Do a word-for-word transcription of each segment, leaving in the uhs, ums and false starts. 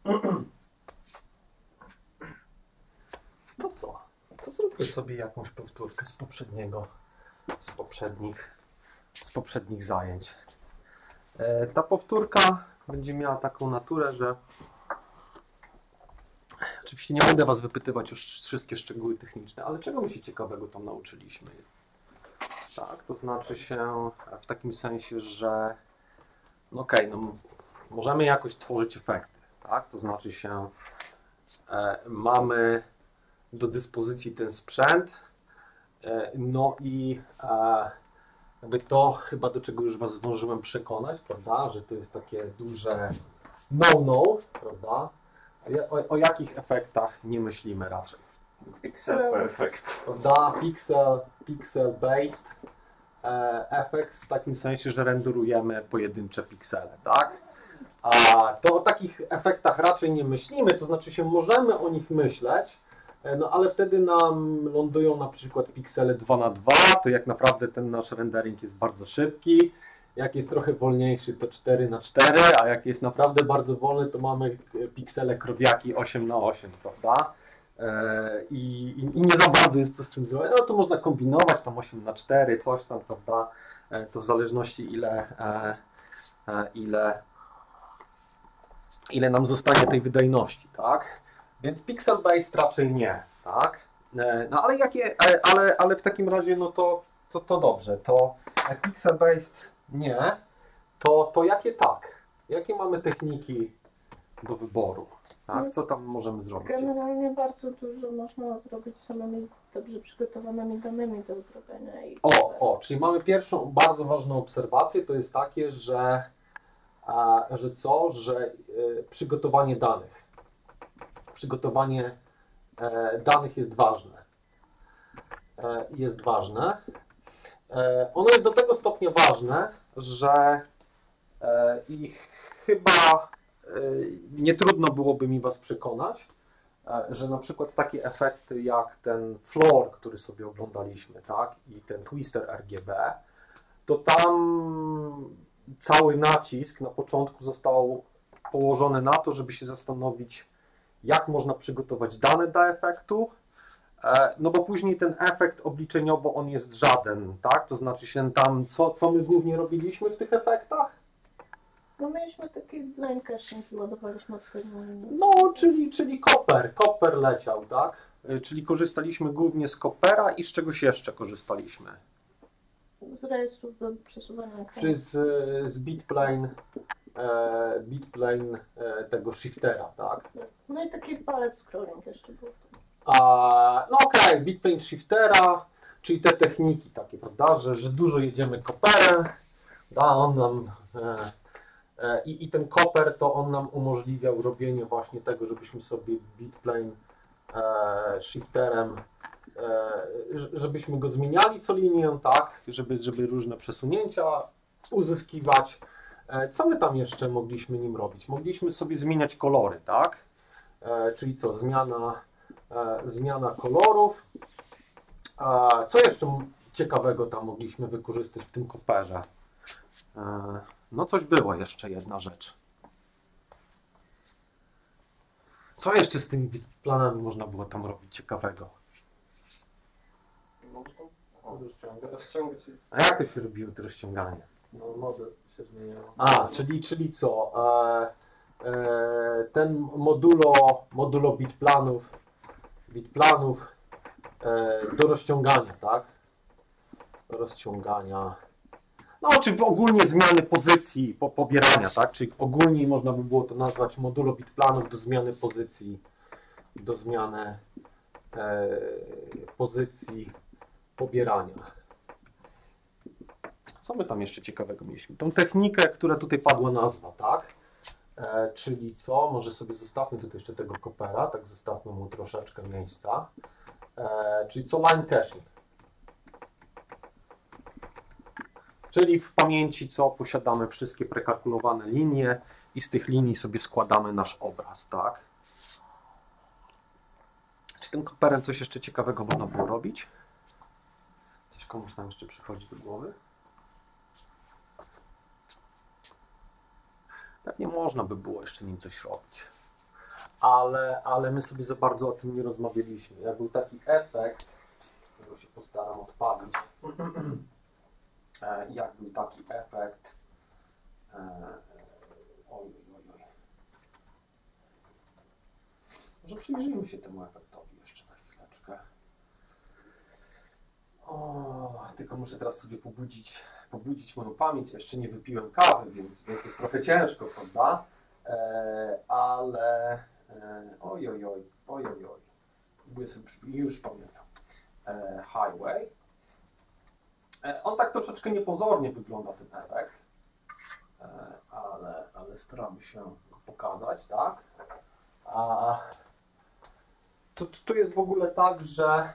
To co? To zróbmy sobie jakąś powtórkę z poprzedniego, z poprzednich, z poprzednich zajęć. E, ta powtórka będzie miała taką naturę, że oczywiście nie będę Was wypytywać już wszystkie szczegóły techniczne, ale czego my się ciekawego tam nauczyliśmy? Tak, to znaczy się w takim sensie, że no okej, okay, no możemy jakoś tworzyć efekty, tak? To znaczy się e, mamy do dyspozycji ten sprzęt, e, no i e, jakby to chyba do czego już Was zdążyłem przekonać, prawda, że to jest takie duże no-no, prawda? O, o jakich efektach nie myślimy raczej? Pixel perfect. Prawda? Pixel, pixel based e, effects w takim sensie, że renderujemy pojedyncze piksele, tak? A to o takich efektach raczej nie myślimy, to znaczy się możemy o nich myśleć, no ale wtedy nam lądują na przykład piksele dwa na dwa, to jak naprawdę ten nasz rendering jest bardzo szybki. Jak jest trochę wolniejszy, to cztery na cztery, a jak jest naprawdę bardzo wolny, to mamy piksele krowiaki osiem na osiem, prawda? I, i, I nie za bardzo jest to z tym zrobione. No to można kombinować tam osiem na cztery, coś tam, prawda? To w zależności ile, ile, ile nam zostanie tej wydajności, tak? Więc pixel based raczej nie, tak? No ale jakie, ale, ale w takim razie, no to, to, to dobrze, to pixel based nie, to, to jakie tak? Jakie mamy techniki do wyboru? Tak? Co tam możemy zrobić? Generalnie bardzo dużo można zrobić samymi dobrze przygotowanymi danymi do zrobienia. I o, o, czyli mamy pierwszą bardzo ważną obserwację, to jest takie, że, a, że co? Że y, przygotowanie danych. Przygotowanie e, danych jest ważne. E, jest ważne. E, ono jest do tego stopnia ważne, że e, i chyba e, nie trudno byłoby mi Was przekonać, e, że na przykład takie efekty jak ten floor, który sobie oglądaliśmy, tak, i ten twister R G B, to tam cały nacisk na początku został położony na to, żeby się zastanowić, jak można przygotować dane do efektu, no bo później ten efekt obliczeniowo on jest żaden, tak? To znaczy się tam, co, co my głównie robiliśmy w tych efektach? No mieliśmy taki line caching i ładowaliśmy odpowiednią linię. No, czyli, czyli Copper, Copper leciał, tak? Czyli korzystaliśmy głównie z Coppera i z czegoś jeszcze korzystaliśmy? Z rejestrów do przesuwania ekranu. Czy z, z bitplane, e, bitplane e, tego shiftera, tak? No i taki palec scrolling jeszcze był. A, no okej, okay, bitplane shiftera, czyli te techniki takie, prawda, że, że dużo jedziemy Copperem, da, on nam e, e, i, i ten Copper to on nam umożliwiał robienie właśnie tego, żebyśmy sobie bitplane e, shifterem, e, żebyśmy go zmieniali co linię, tak, żeby, żeby różne przesunięcia uzyskiwać. E, co my tam jeszcze mogliśmy nim robić? Mogliśmy sobie zmieniać kolory, tak, e, czyli co, zmiana zmiana kolorów. Co jeszcze ciekawego tam mogliśmy wykorzystać w tym Copperze? No coś było jeszcze, jedna rzecz. Co jeszcze z tymi planami można było tam robić ciekawego? A jak to się robiło, to rozciąganie? No model się zmieniało. A, czyli, czyli co? Ten modulo, modulo bitplanów bitplanów e, do rozciągania, tak? Do rozciągania. No, czy ogólnie zmiany pozycji po, pobierania, tak? Czyli ogólnie można by było to nazwać modulo bitplanów do zmiany pozycji, do zmiany e, pozycji pobierania. Co my tam jeszcze ciekawego mieliśmy? Tą technikę, która tutaj padła nazwa, tak? E, czyli co? Może sobie zostawmy tutaj jeszcze tego Coppera, tak zostawmy mu troszeczkę miejsca. E, czyli co? Line caching. Czyli w pamięci co? Posiadamy wszystkie prekalkulowane linie i z tych linii sobie składamy nasz obraz, tak? Czy tym Copperem coś jeszcze ciekawego można było robić? Coś komuś tam jeszcze przychodzi do głowy? Pewnie można by było jeszcze nim coś robić. ale, ale my sobie za bardzo o tym nie rozmawialiśmy. Jak był taki efekt, którego się postaram odpalić, e, jak był taki efekt, e, oj, oj, oj. Może przyjrzyjmy się temu efektowi jeszcze na chwileczkę. O, tylko muszę teraz sobie pobudzić, pobudzić moją pamięć. Jeszcze nie wypiłem kawy, więc, więc jest trochę ciężko, prawda? E, ale e, oj, oj, oj, oj, oj, oj. Próbuję sobie przypomnieć, już pamiętam. E, highway. E, on tak troszeczkę niepozornie wygląda, ten efekt, e, ale, ale staramy się go pokazać, tak? A to, to jest w ogóle tak, że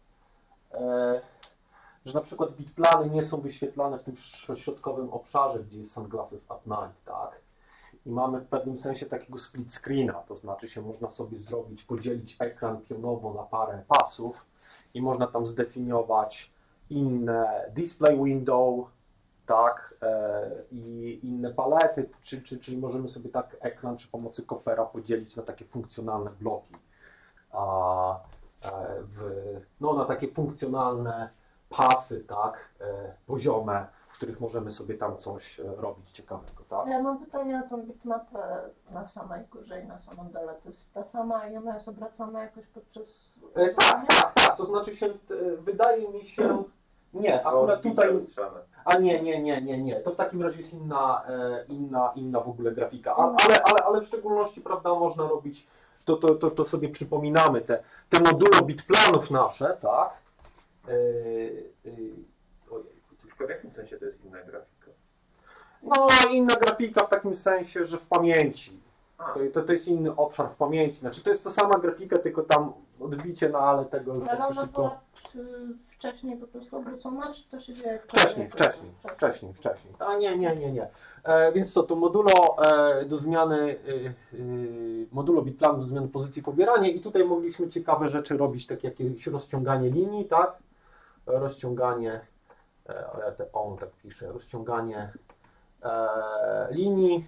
e, że na przykład bitplany nie są wyświetlane w tym środkowym obszarze, gdzie jest Sunglasses at Night, tak? I mamy w pewnym sensie takiego split screena, to znaczy się można sobie zrobić, podzielić ekran pionowo na parę pasów i można tam zdefiniować inne display window, tak, e, i inne palety, czy, czy, czyli możemy sobie tak ekran przy pomocy Coppera podzielić na takie funkcjonalne bloki, a, e, w, no na takie funkcjonalne pasy, tak, e, poziome, w których możemy sobie tam coś e, robić ciekawego, tak? Ja mam pytanie o tą bitmapę na samej górze i na samym dole. To jest ta sama i ona jest obracana jakoś podczas... E, tak, tak, tak, to znaczy się, e, wydaje mi się, nie, akurat tutaj, a nie, nie, nie, nie, nie, to w takim razie jest inna, e, inna, inna w ogóle grafika, a, ale, ale, ale w szczególności, prawda, można robić, to, to, to, to sobie przypominamy, te, te modulo bitplanów nasze, tak? E, e, ojej, Tylko w jakim sensie to jest inna grafika? no, inna grafika w takim sensie, że w pamięci. A. To, to, to jest inny obszar w pamięci. Znaczy to jest ta sama grafika, tylko tam odbicie na ale tego już Ale tak ona szybko. była czy wcześniej po prostu obrócona, czy to się dzieje? Wcześniej, wcześniej, wcześniej, wcześniej. A nie, nie, nie, nie. E, więc co, to modulo e, do zmiany, e, e, modulo bitplanu do zmiany pozycji pobierania i tutaj mogliśmy ciekawe rzeczy robić, tak jak jakieś rozciąganie linii, tak? Rozciąganie, e, o ja te on tak piszę, rozciąganie e, linii,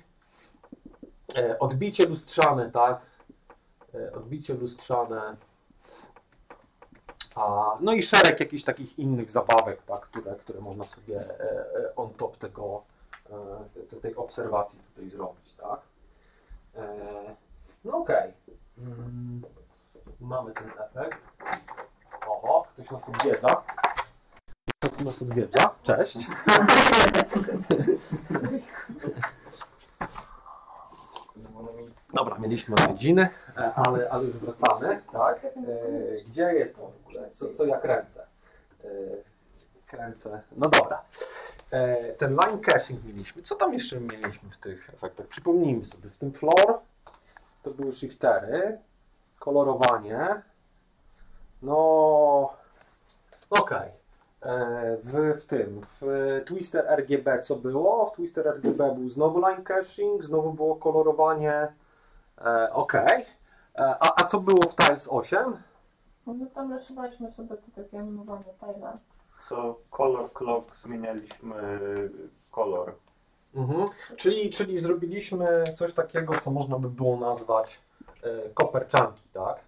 e, odbicie lustrzane, tak? E, odbicie lustrzane. A, no i szereg jakichś takich innych zabawek, tak, które, które można sobie e, on top tego, e, te, tej obserwacji tutaj zrobić, tak. E, no okej. Okay. Mm, mamy ten efekt. Oho, ktoś nas odwiedza. Ktoś nas odwiedza. Cześć. Dobra, mieliśmy odwiedziny, e, ale, ale już wracamy, tak? E, gdzie jestem w ogóle? Co, co ja kręcę? E, kręcę, no dobra. E, ten line caching mieliśmy. Co tam jeszcze mieliśmy w tych efektach? Przypomnijmy sobie. W tym floor to były shiftery, kolorowanie. No, okej. Okay. W, w tym, w Twister R G B co było? W Twister R G B był znowu line caching, znowu było kolorowanie. E, ok. E, a, a co było w Tiles osiem? No tam rysowaliśmy sobie te takie animowane tile. Co color clock zmienialiśmy kolor. Mhm. Czyli, czyli zrobiliśmy coś takiego, co można by było nazwać e, copper chunky, tak?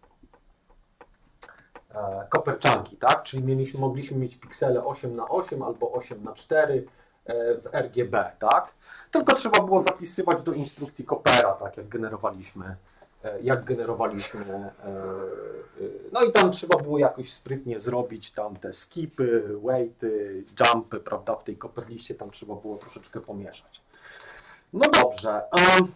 E, copper chunky, tak? Czyli mieliśmy, mogliśmy mieć piksele osiem na osiem albo osiem na cztery e, w R G B, tak? Tylko trzeba było zapisywać do instrukcji Coppera, tak jak generowaliśmy, e, jak generowaliśmy, e, e, no i tam trzeba było jakoś sprytnie zrobić tam te skipy, weighty, jumpy, prawda? W tej Copper liście tam trzeba było troszeczkę pomieszać. No dobrze. Um,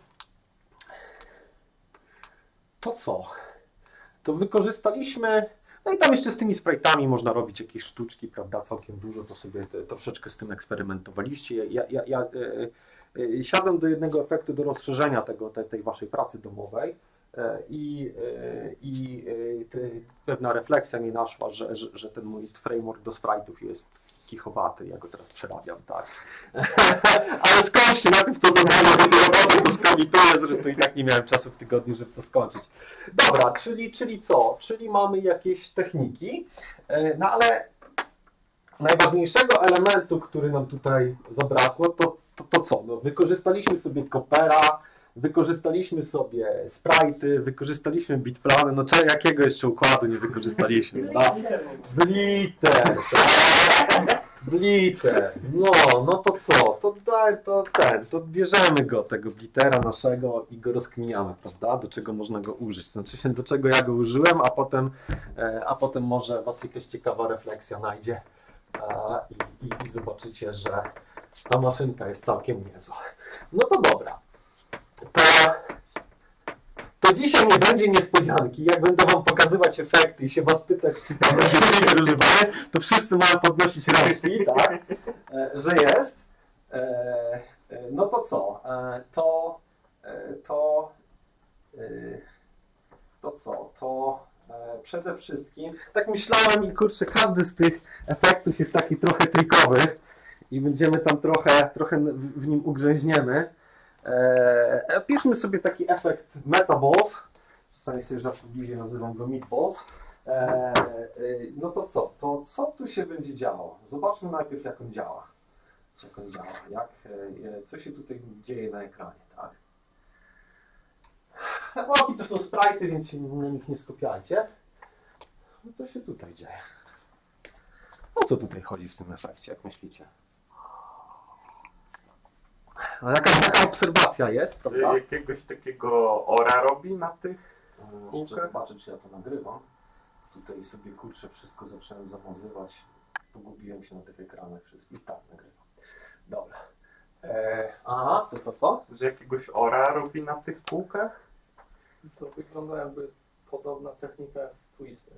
to co? To wykorzystaliśmy. No i tam jeszcze z tymi sprite'ami można robić jakieś sztuczki, prawda, całkiem dużo, to sobie te, troszeczkę z tym eksperymentowaliście. Ja, ja, ja e, e, siadłem do jednego efektu, do rozszerzenia tego, te, tej waszej pracy domowej e, i, e, i e, te, pewna refleksja mi naszła, że, że, że ten mój framework do sprite'ów jest kichowaty, ja go teraz przerabiam, tak. Ale skończcie, najpierw to zadanie, to skomituję, zresztą i tak nie miałem czasu w tygodniu, żeby to skończyć. Dobra, czyli, czyli co? Czyli mamy jakieś techniki, no ale najważniejszego elementu, który nam tutaj zabrakło, to, to, to co? No, wykorzystaliśmy sobie Coppera, wykorzystaliśmy sobie sprite'y, wykorzystaliśmy bitplany, no czego, jakiego jeszcze układu nie wykorzystaliśmy? Da? Bliter, tak? Bliter, no, no to co, to daj, to ten, to bierzemy go, tego blitera naszego i go rozkminiamy, prawda, do czego można go użyć, znaczy się do czego ja go użyłem, a potem, a potem może was jakaś ciekawa refleksja najdzie i, i, i zobaczycie, że ta maszynka jest całkiem niezła. No to dobra, to, to dzisiaj nie będzie niespodzianki, jak będę wam pokazywać efekty i się was pytać, czy tam będzie trigger używany, to wszyscy mają podnosić ręczki, tak, e, że jest. E, e, no to co? E, to, e, to, e, to co? To e, przede wszystkim, tak myślałem i kurczę, każdy z tych efektów jest taki trochę trikowy i będziemy tam trochę, trochę w, w nim ugrzęźniemy. E, piszmy sobie taki efekt Metaballs, czasami sobie żartobliwie nazywam go Meatballs. E, e, no to co? To co tu się będzie działo? Zobaczmy najpierw, jak on działa. Jak on działa, jak, e, co się tutaj dzieje na ekranie, tak? Łoki to są sprite'y, więc się na nich nie skupiajcie. No co się tutaj dzieje? O co tutaj chodzi w tym efekcie, jak myślicie? No jakaś taka obserwacja jest, prawda? Jakiegoś takiego ora robi na tych Muszę kółkach? zobaczyć, czy ja to nagrywam. Tutaj sobie kurczę wszystko zacząłem zamazywać. Pogubiłem się na tych ekranach wszystkich. Tak, nagrywam. Dobra. Eee, aha, co, co, co? Że jakiegoś ora robi na tych kółkach? To wygląda jakby podobna technika jak w Twister.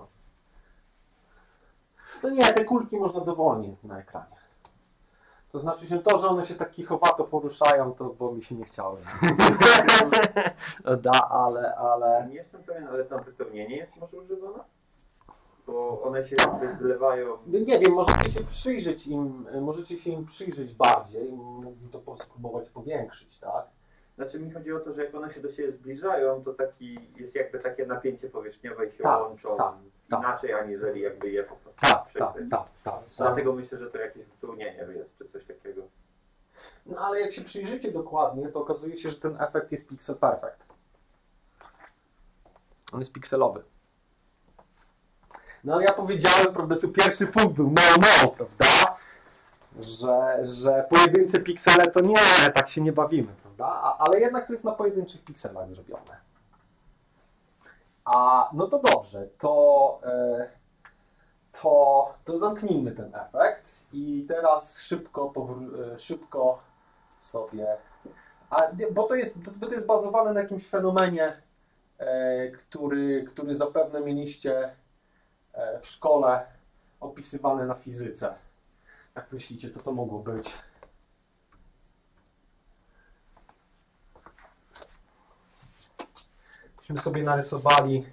No nie, te kulki można dowolnie na ekranie. To znaczy się to, że one się tak kichowato poruszają, to bo mi się nie chciało. Da, ale, ale... Nie jestem pewien, ale tam wypełnienie jest może używane? Bo one się jakby zlewają. Nie wiem, możecie się przyjrzeć im, możecie się im przyjrzeć bardziej, mógłbym to spróbować powiększyć, tak? Znaczy mi chodzi o to, że jak one się do siebie zbliżają, to taki jest jakby takie napięcie powierzchniowe i się Tak, łączą tak, tak. inaczej, aniżeli jakby je po prostu Tak, tak, przykryć. tak, tak. Dlatego myślę, że to jakieś wypełnienie jest, czy coś takiego. No ale jak się przyjrzycie dokładnie, to okazuje się, że ten efekt jest pixel perfect. On jest pikselowy. No ale ja powiedziałem, prawda, tu pierwszy punkt był no, no, prawda? Że, że pojedyncze piksele to nie, tak się nie bawimy, prawda? A, ale jednak to jest na pojedynczych pikselach zrobione. A no to dobrze, to, e, to, to zamknijmy ten efekt i teraz szybko, powr- szybko sobie, a, bo, to jest, bo to jest bazowane na jakimś fenomenie, e, który, który zapewne mieliście e, w szkole opisywany na fizyce. Jak myślicie, co to mogło być? Myśmy sobie narysowali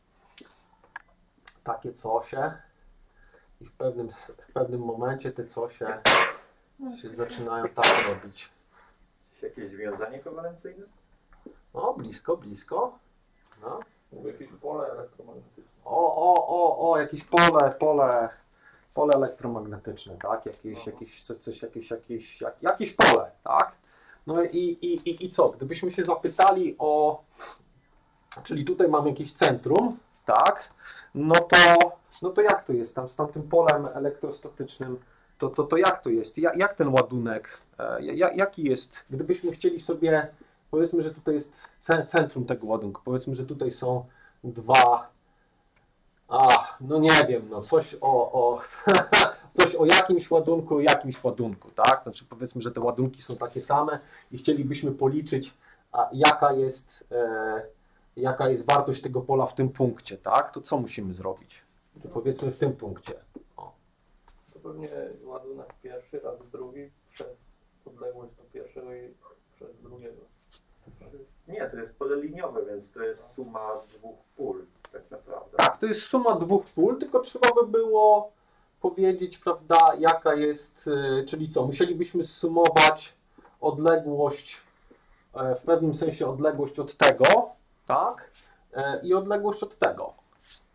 takie cosie i w pewnym, w pewnym momencie te cosie się zaczynają tak robić. Jakieś związanie kowalencyjne? No, blisko, blisko. No. Jakieś pole elektromagnetyczne. O, o, o, o, jakieś pole, pole, pole elektromagnetyczne, tak? Jakieś, jakieś, coś, coś, jakieś, jakieś, jak, jakieś pole, tak? No i, i, i, i co? Gdybyśmy się zapytali o, czyli tutaj mamy jakieś centrum, tak? No to, no to jak to jest tam z tamtym polem elektrostatycznym? To, to, to jak to jest? Jak, jak ten ładunek? Jak, jaki jest? Gdybyśmy chcieli sobie, powiedzmy, że tutaj jest centrum tego ładunku, powiedzmy, że tutaj są dwa, a, no nie wiem, no coś o, o coś o jakimś ładunku, jakimś ładunku, tak? Znaczy powiedzmy, że te ładunki są takie same i chcielibyśmy policzyć, a jaka jest, e, jaka jest wartość tego pola w tym punkcie, tak? To co musimy zrobić? To powiedzmy w tym punkcie. O. To pewnie ładunek pierwszy raz drugi przez odległość do pierwszego i przez drugiego. Nie, to jest pole liniowe, więc to jest suma dwóch pól tak naprawdę. Tak, to jest suma dwóch pól, tylko trzeba by było powiedzieć, prawda, jaka jest, y, czyli co, musielibyśmy zsumować odległość, e, w pewnym sensie odległość od tego, tak, e, i odległość od tego.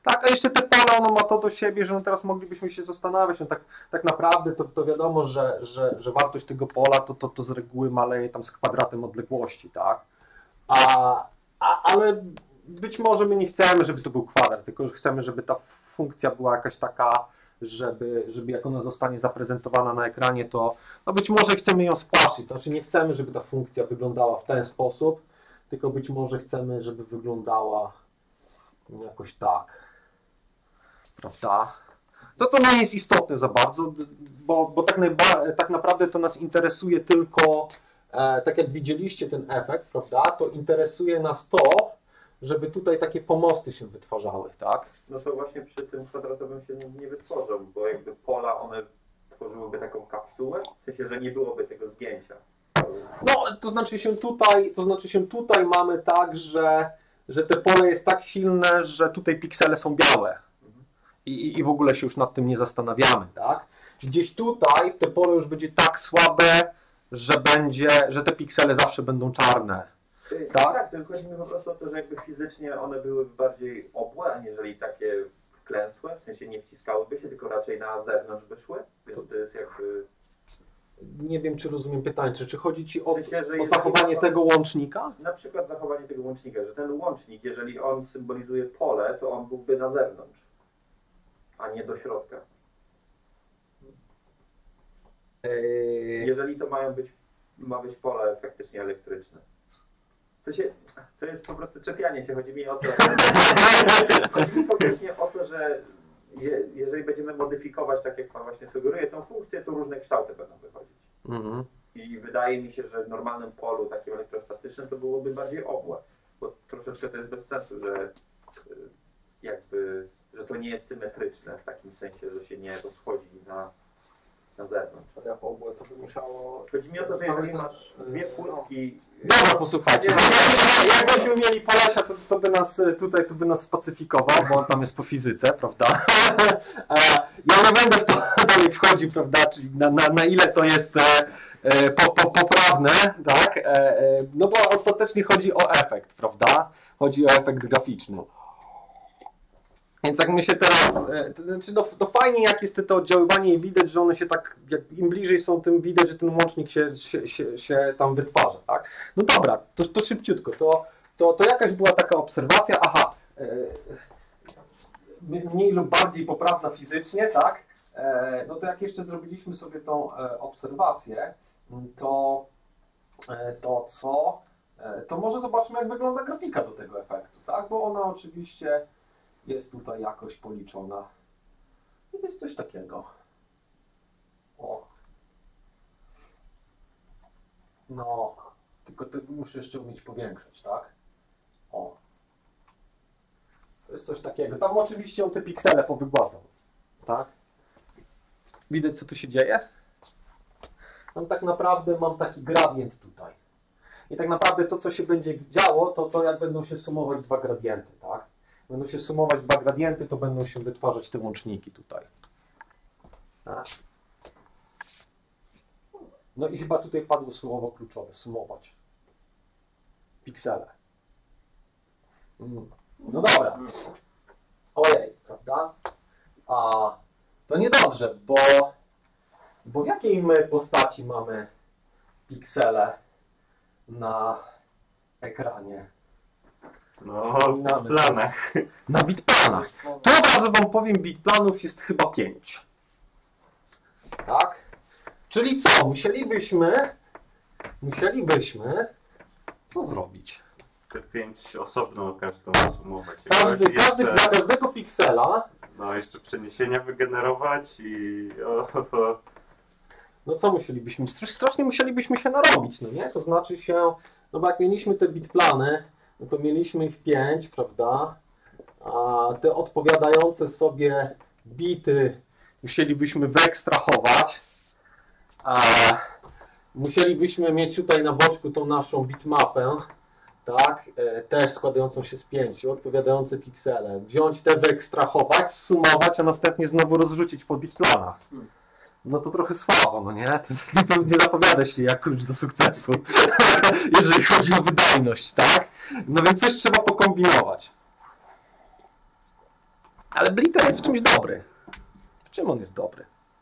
Tak, a jeszcze te pola, ono ma to do siebie, że no teraz moglibyśmy się zastanawiać, no tak, tak naprawdę to, to wiadomo, że, że, że wartość tego pola to, to, to z reguły maleje tam z kwadratem odległości, tak? A, a, ale być może my nie chcemy, żeby to był kwadrat, tylko że chcemy, żeby ta funkcja była jakaś taka, żeby, żeby jak ona zostanie zaprezentowana na ekranie, to no być może chcemy ją spłaszczyć, to znaczy nie chcemy, żeby ta funkcja wyglądała w ten sposób, tylko być może chcemy, żeby wyglądała jakoś tak. Prawda? To to nie jest istotne za bardzo, bo, bo tak, najba, tak naprawdę to nas interesuje tylko, e, tak jak widzieliście ten efekt, prawda, to interesuje nas to, żeby tutaj takie pomosty się wytwarzały, tak? No to właśnie przy tym kwadratowym się nie, nie wytworzą, bo jakby pola one tworzyłyby taką kapsułę, w sensie, że nie byłoby tego zgięcia. No, to znaczy się tutaj, to znaczy się tutaj mamy tak, że, że te pole jest tak silne, że tutaj piksele są białe. I, I w ogóle się już nad tym nie zastanawiamy, tak? Gdzieś tutaj te pole już będzie tak słabe, że będzie, że te piksele zawsze będą czarne. Tak, Tak? tak, tylko chodzi mi po prostu o to, że jakby fizycznie one były bardziej obłe, aniżeli takie wklęsłe, w sensie nie wciskałyby się, tylko raczej na zewnątrz by szły, więc to jest jakby... Nie wiem, czy rozumiem pytanie, czy, czy chodzi Ci o, W sensie, że o jeżeli zachowanie to- tego łącznika? Na przykład zachowanie tego łącznika, że ten łącznik, jeżeli on symbolizuje pole, to on byłby na zewnątrz, a nie do środka. Eee, Jeżeli to mają być, ma być pole faktycznie elektryczne. To, się, to jest po prostu czepianie się, chodzi mi o to, chodzi mi konkretnie o to, że je, jeżeli będziemy modyfikować, tak jak Pan właśnie sugeruje, tą funkcję, to różne kształty będą wychodzić. mhm. I wydaje mi się, że w normalnym polu takim elektrostatycznym to byłoby bardziej obłe, bo troszeczkę to jest bez sensu, że y, jakby, że to nie jest symetryczne w takim sensie, że się nie rozchodzi na, na zewnątrz. A jak obłe to by musiało... Chodzi mi o to, że jeżeli masz dwie płótki... Dobra, posłuchajcie. Jak byśmy mieli Polesia, to, to by nas tutaj to by nas spacyfikował, bo on tam jest po fizyce, prawda? Ja nie będę w to dalej wchodził, prawda? Czyli na, na, na ile to jest e, po, po, poprawne, tak? E, e, no bo ostatecznie chodzi o efekt, prawda? Chodzi o efekt graficzny. Więc jak my się teraz, e, to, znaczy no, to fajnie jak jest to oddziaływanie i widać, że one się tak, jak im bliżej są, tym widać, że ten łącznik się, się, się, się tam wytwarza, tak? No dobra, to, to szybciutko, to, to, to jakaś była taka obserwacja, aha, e, mniej lub bardziej poprawna fizycznie, tak? E, no to jak jeszcze zrobiliśmy sobie tą e, obserwację, to, e, to co? E, to może zobaczmy, jak wygląda grafika do tego efektu, tak? Bo ona oczywiście jest tutaj jakoś policzona. I jest coś takiego. O. No, tylko to muszę jeszcze umieć powiększać, tak? O. To jest coś takiego. Tam oczywiście on te piksele powygładzał, tak? Widać, co tu się dzieje? Mam tak naprawdę, mam taki gradient tutaj. I tak naprawdę to, co się będzie działo, to to jak będą się sumować dwa gradienty, tak? Będą się sumować dwa gradienty, to będą się wytwarzać te łączniki tutaj. Tak. No i chyba tutaj padło słowo kluczowe, sumować. Piksele. Mm. No dobra. Ojej, prawda? A to niedobrze, bo, bo w jakiej my postaci mamy piksele na ekranie? No, w planach. Na bitplanach. To od razu wam powiem, bitplanów jest chyba pięć. Tak? Czyli co? Musielibyśmy musielibyśmy co zrobić? Te pięć osobno każdą sumować. Każdy, Jeszcze- każdy, dla każdego piksela, No, jeszcze przeniesienia wygenerować i... O, o, no co musielibyśmy? Str- Strasznie musielibyśmy się narobić, no nie? To znaczy się, no bo jak mieliśmy te bitplany, no to mieliśmy ich pięć, prawda? A te odpowiadające sobie bity musielibyśmy wyekstrahować. A musielibyśmy mieć tutaj na boczku tą naszą bitmapę, tak? E, też składającą się z pięciu, odpowiadające piksele. Wziąć te, wyekstrahować, zsumować, a następnie znowu rozrzucić po bitplanach. No to trochę słabo, no nie? To nie, nie zapowiada się jak klucz do sukcesu, jeżeli chodzi o wydajność, tak? No więc coś trzeba pokombinować. Ale Blitter jest w czymś dobry. W czym on jest dobry?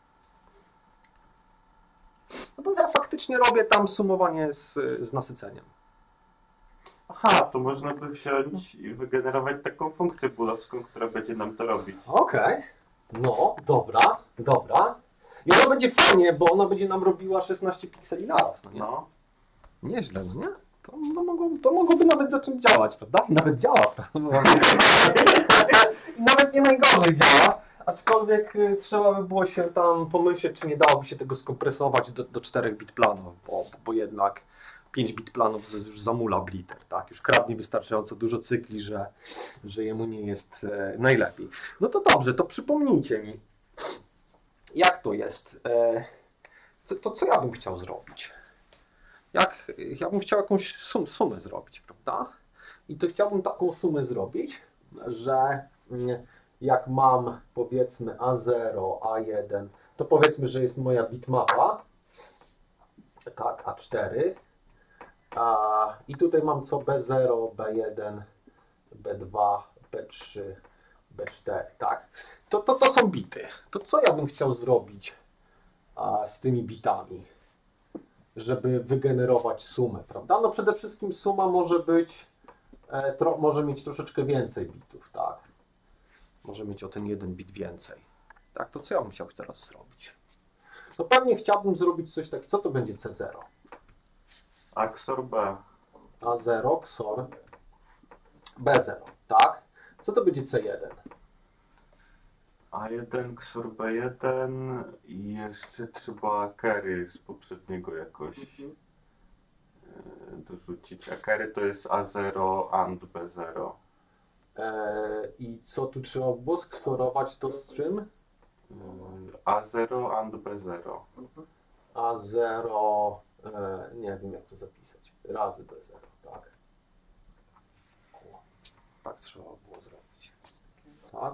No bo ja faktycznie robię tam sumowanie z, z nasyceniem. Aha, to można by wziąć i wygenerować taką funkcję boolowską, która będzie nam to robić. Okej. No, dobra, dobra. I ona będzie fajnie, bo ona będzie nam robiła szesnaście pikseli naraz, no nie? No. Nieźle, no nie? To, no, mogło, to mogłoby nawet zacząć działać, prawda? I nawet działa, prawda? I nawet nie najgorzej działa, aczkolwiek y, trzeba by było się tam pomyśleć, czy nie dałoby się tego skompresować do, do czterech bit planów, bo, bo jednak pięć bit planów z- już zamula Blitter, tak? Już kradnie wystarczająco dużo cykli, że, że jemu nie jest e, najlepiej. No to dobrze, to przypomnijcie mi, jak to jest? E, co, to co ja bym chciał zrobić? Jak, ja bym chciał jakąś sum, sumę zrobić, prawda? I to chciałbym taką sumę zrobić, że mm, jak mam powiedzmy A zero, A jeden, to powiedzmy, że jest moja bitmapa, tak, A cztery, a, i tutaj mam co B zero, B jeden, B dwa, B trzy, B cztery, tak? To, to, to są bity. To co ja bym chciał zrobić a, z tymi bitami, żeby wygenerować sumę, prawda? No przede wszystkim suma może być, e, tro, może mieć troszeczkę więcej bitów, tak? Może mieć o ten jeden bit więcej. Tak, to co ja bym chciał teraz zrobić? No pewnie chciałbym zrobić coś takiego, co to będzie C zero? A X O R B. A zero, X O R, B zero, tak? Co to będzie C jeden? A jeden, X O R B jeden i jeszcze trzeba carry z poprzedniego jakoś e, dorzucić. A carry to jest A zero and B zero. Eee, I co tu trzeba było sksorować to z czym? E, A zero and B zero. A zero, e, nie wiem jak to zapisać, razy B zero, tak? O, tak trzeba było zrobić. Tak?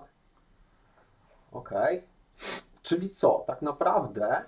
Okej. Czyli co? Tak naprawdę...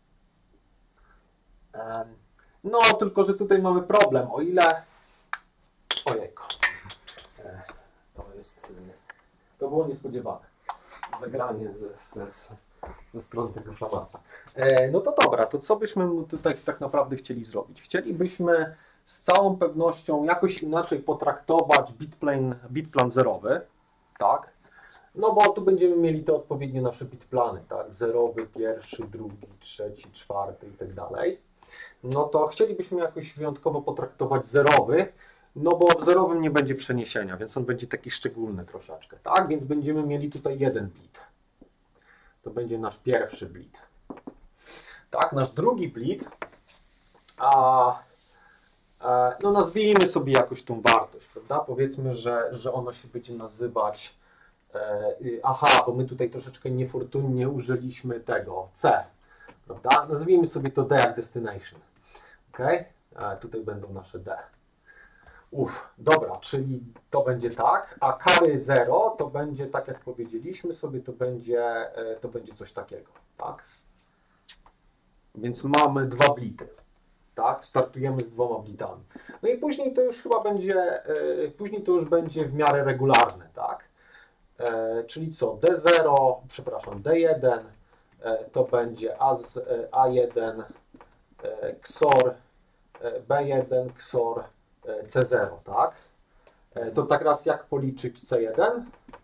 em, no, tylko że tutaj mamy problem. O ile... Ojejku. E, to jest... e, To było niespodziewane. Zagranie ze, ze, ze strony tego flamastra. E, no to dobra, to co byśmy mu tutaj tak naprawdę chcieli zrobić? Chcielibyśmy z całą pewnością jakoś inaczej potraktować bitplan, bitplan zerowy, tak? No bo tu będziemy mieli te odpowiednie nasze bitplany, tak? Zerowy, pierwszy, drugi, trzeci, czwarty i tak dalej. No to chcielibyśmy jakoś wyjątkowo potraktować zerowy, no bo w zerowym nie będzie przeniesienia, więc on będzie taki szczególny troszeczkę, tak? Więc będziemy mieli tutaj jeden bit. To będzie nasz pierwszy bit. Tak, nasz drugi bit, a, a, no nazwijmy sobie jakoś tą wartość, prawda? Powiedzmy, że, że ono się będzie nazywać, e, aha, bo my tutaj troszeczkę niefortunnie użyliśmy tego, C, prawda? Nazwijmy sobie to D jak destination, ok? A tutaj będą nasze D. Uff, dobra, czyli to będzie tak, a carry zero to będzie, tak jak powiedzieliśmy sobie, to będzie, e, to będzie coś takiego, tak? Więc mamy dwa blity, tak? Startujemy z dwoma blitami. No i później to już chyba będzie, e, później to już będzie w miarę regularne, tak? E, czyli co? D zero, przepraszam, D jeden, e, to będzie A, z, e, A jeden, e, X O R, e, B jeden, X O R, e, C zero, tak? E, to tak raz jak policzyć C jeden?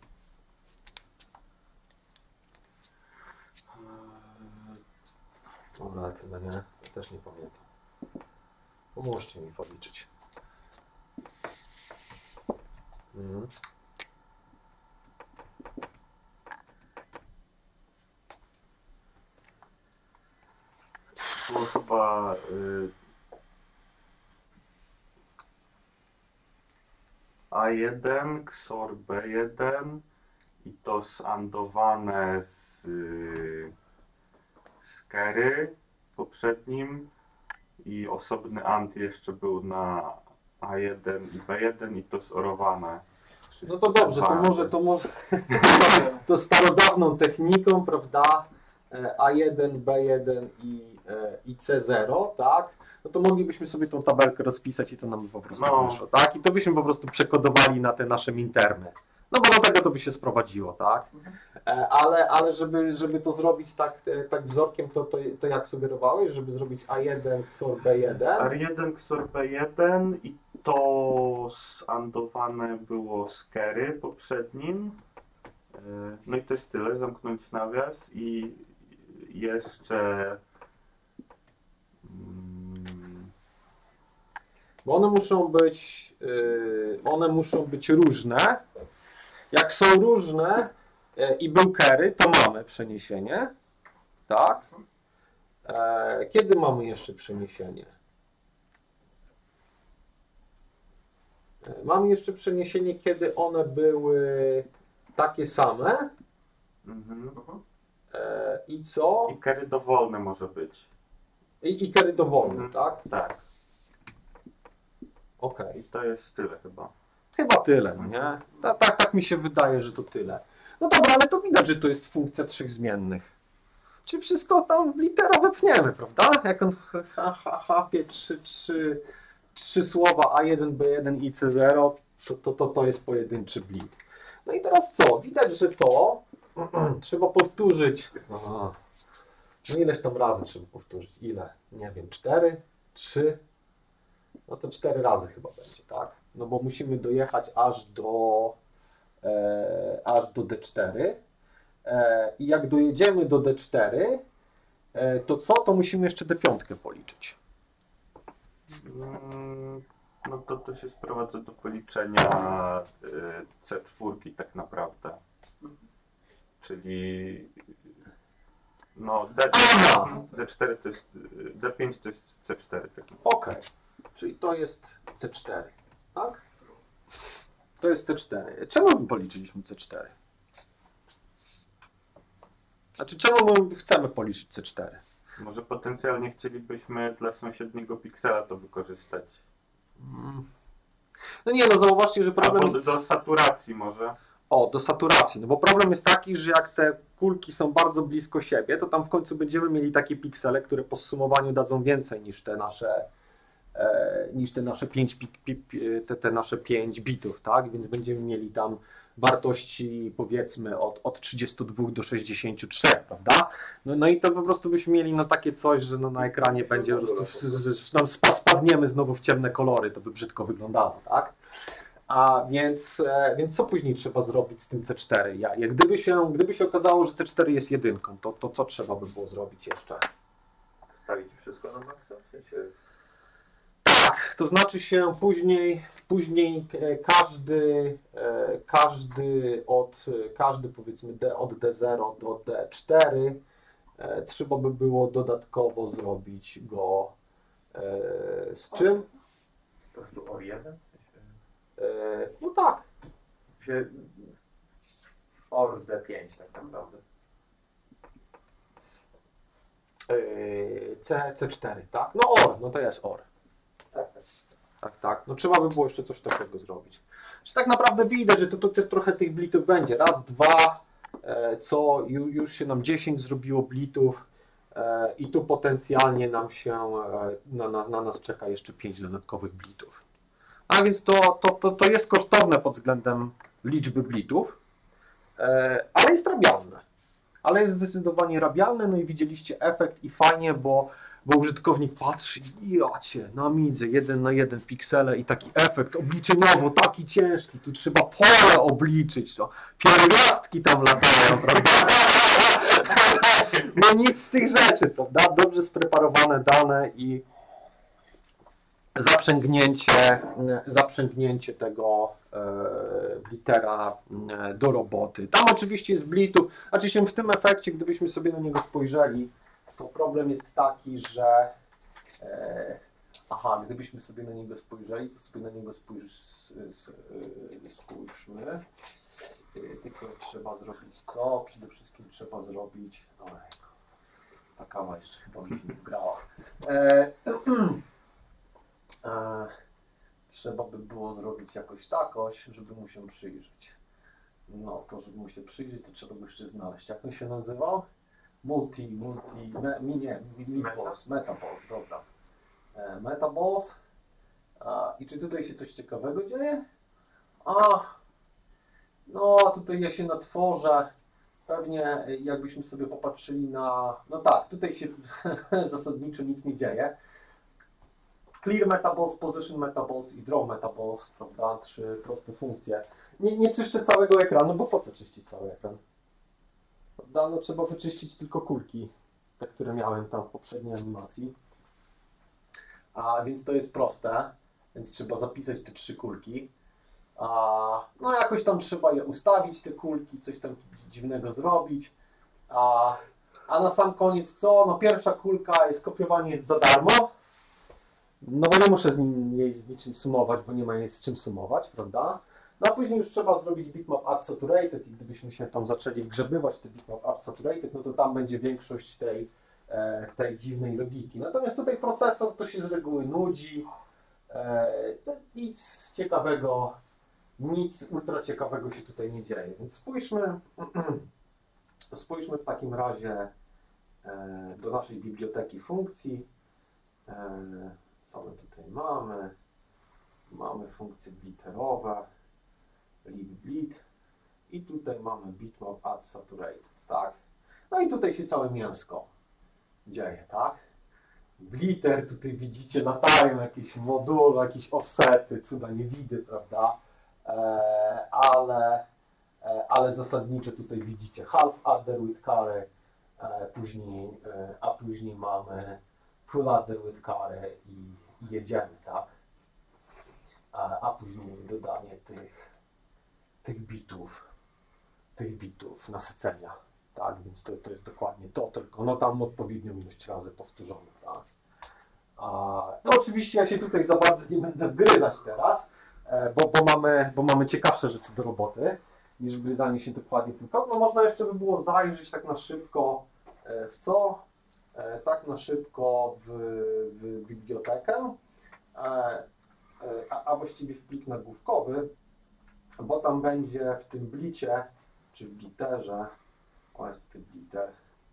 Dobra, chyba nie, ja też nie pamiętam. Pomóżcie mi policzyć. Mhm. Było chyba y, A jeden, X O R B jeden i to zandowane z, y, z carry poprzednim i osobny and jeszcze był na A jeden i B jeden i to zorowane. No to dobrze, to może, to może to starodawną techniką, prawda? E, A jeden, B jeden i, e, i C zero, tak? No to moglibyśmy sobie tą tabelkę rozpisać i to nam by po prostu No. wyszło, tak? I to byśmy po prostu przekodowali na te nasze mintermy, No bo do tego to by się sprowadziło, tak? E, ale ale żeby, żeby to zrobić tak, e, tak wzorkiem, to, to, to jak sugerowałeś, żeby zrobić A jeden X O R B jeden? R jeden X O R B jeden i to zandowane było z Kery poprzednim. E, No i to jest tyle, zamknąć nawias i jeszcze mm, Bo one muszą być, yy, one muszą być różne. Jak są różne yy, i był Kery, to mamy przeniesienie. Tak? E, kiedy mamy jeszcze przeniesienie? E, mamy jeszcze przeniesienie, kiedy one były takie same. mhm. E, I co? I Kery dowolne może być. I, i Kery dowolne, Mhm. tak? Tak. Okej. I to jest tyle chyba. Chyba tyle, no nie? Tak, tak, tak mi się wydaje, że to tyle. No dobra, ale to widać, że to jest funkcja trzech zmiennych. Czy wszystko tam w litera wepchniemy, prawda? Jak on hapie trzy, trzy, trzy słowa A jeden, B jeden i C zero, to, to, to, to jest pojedynczy blit. No i teraz co? Widać, że to trzeba powtórzyć. Aha. No ileś tam razy trzeba powtórzyć? Ile? Nie wiem, cztery? Trzy? No to cztery razy chyba będzie, tak? No bo musimy dojechać aż do, e, aż do D cztery. E, I jak dojedziemy do D cztery, e, to co? To musimy jeszcze D pięć policzyć. Mm, No to to się sprowadza do policzenia y, C cztery tak naprawdę. Czyli no D, Aha! D cztery to jest D pięć to jest C cztery tak naprawdę. Okej, czyli to jest C cztery, tak? To jest C cztery. Czemu policzyliśmy C cztery? Znaczy, czemu my chcemy policzyć C cztery? Może potencjalnie chcielibyśmy dla sąsiedniego piksela to wykorzystać. Mm. No nie, no zauważcie, że problem Albo jest... do saturacji może. O, do saturacji. No bo problem jest taki, że jak te kulki są bardzo blisko siebie, to tam w końcu będziemy mieli takie piksele, które po zsumowaniu dadzą więcej niż te nasze e, niż te nasze pięć pi, pi, pi, te, te nasze pięć bitów, tak? Więc będziemy mieli tam wartości powiedzmy od, od trzydziestu dwóch do sześćdziesięciu trzech, prawda? No, no i to po prostu byśmy mieli no takie coś, że no na ekranie będzie po prostu, że nam spa- spadniemy znowu w ciemne kolory, to by brzydko wyglądało, tak? A więc, e, więc co później trzeba zrobić z tym C cztery? Ja, jak gdyby się, gdyby się okazało, że C cztery jest jedynką, to, to co trzeba by było zrobić jeszcze? Stawić wszystko na maksa? W sensie... Tak, to znaczy się później, później e, każdy, e, każdy od, każdy powiedzmy D, od D zero do D cztery e, trzeba by było dodatkowo zrobić go e, z czym? Po prostu O jeden? E, no tak, W sensie... O R D pięć tak naprawdę. e, C, C4, tak? No O R, no to jest O R. Tak, tak. Tak, tak. No trzeba by było jeszcze coś takiego zrobić. Że tak naprawdę widać, że to, to, to trochę tych blitów będzie. Raz, dwa, e, co ju, już się nam dziesięć zrobiło blitów e, i tu potencjalnie nam się, e, na, na, na nas czeka jeszcze pięć dodatkowych blitów. A więc to, to, to, to jest kosztowne pod względem liczby blitów, e, ale jest rabialne. Ale jest zdecydowanie rabialne, no i widzieliście efekt i fajnie, bo Bo użytkownik patrzy, jacie, na midze, jeden na jeden piksele i taki efekt obliczeniowo, taki ciężki, tu trzeba pole obliczyć, to pierwiastki tam latają, prawda? No nic z tych rzeczy, prawda? Dobrze spreparowane dane i zaprzęgnięcie, zaprzęgnięcie tego e, blitera e, do roboty. Tam oczywiście jest blitów, znaczy się w tym efekcie, gdybyśmy sobie na niego spojrzeli, to problem jest taki, że e, aha, gdybyśmy sobie na niego spojrzeli, to sobie na niego spójrz, s, s, spójrzmy. E, tylko trzeba zrobić co? Przede wszystkim trzeba zrobić... Oj, ta kawa jeszcze chyba mi się nie wgrała. E, e, trzeba by było zrobić jakoś takoś, żeby mu się przyjrzeć. No, to żeby mu się przyjrzeć, to trzeba go jeszcze znaleźć. Jak on się nazywał? Multi, multi, me, nie, Metaballs, Metaballs, dobra. E, Metaballs. A, i czy tutaj się coś ciekawego dzieje? A, No tutaj ja się na tworze, pewnie jakbyśmy sobie popatrzyli na, no tak, tutaj się zasadniczo nic nie dzieje. Clear metaballs, position metaballs i draw metaballs, prawda, trzy proste funkcje. Nie, nie czyszczę całego ekranu, bo po co czyścić cały ekran? Prawda, no trzeba wyczyścić tylko kulki, te, które miałem tam w poprzedniej animacji. A więc to jest proste, więc trzeba zapisać te trzy kulki. A, no jakoś tam trzeba je ustawić, te kulki, coś tam dziwnego zrobić. A, a na sam koniec co? No pierwsza kulka jest, kopiowanie jest za darmo. No bo nie muszę z, nim, nie, z niczym sumować, bo nie ma jej z czym sumować, prawda? No a później już trzeba zrobić bitmap add saturated i gdybyśmy się tam zaczęli wgrzebywać te bitmap add saturated, no to tam będzie większość tej, e, tej dziwnej logiki. Natomiast tutaj procesor to się z reguły nudzi. E, nic ciekawego, nic ultra ciekawego się tutaj nie dzieje. Więc spójrzmy, spójrzmy w takim razie e, do naszej biblioteki funkcji. E, co my tutaj mamy? Mamy funkcje bliterowe, libblit i tutaj mamy bitmap add saturated, tak? No i tutaj się całe mięsko dzieje, tak? Bliter, tutaj widzicie, latają jakieś moduły, jakieś offsety, cuda nie widy, prawda? E, ale, e, ale zasadniczo tutaj widzicie half adder with carry, e, później, e, a później mamy full adder with carry i, i jedziemy, tak? A, a później dodanie tych, tych bitów, tych bitów nasycenia, tak? Więc to, to jest dokładnie to, tylko no tam odpowiednią ilość razy powtórzone, tak? A, no oczywiście ja się tutaj za bardzo nie będę wgryzać teraz, bo, bo, mamy, bo mamy ciekawsze rzeczy do roboty niż wgryzanie się dokładnie tylko. No można jeszcze by było zajrzeć tak na szybko w co? Tak na szybko w, w bibliotekę, a, a właściwie w plik nagłówkowy, bo tam będzie w tym blicie, czy w bliterze, o jest tutaj bliter,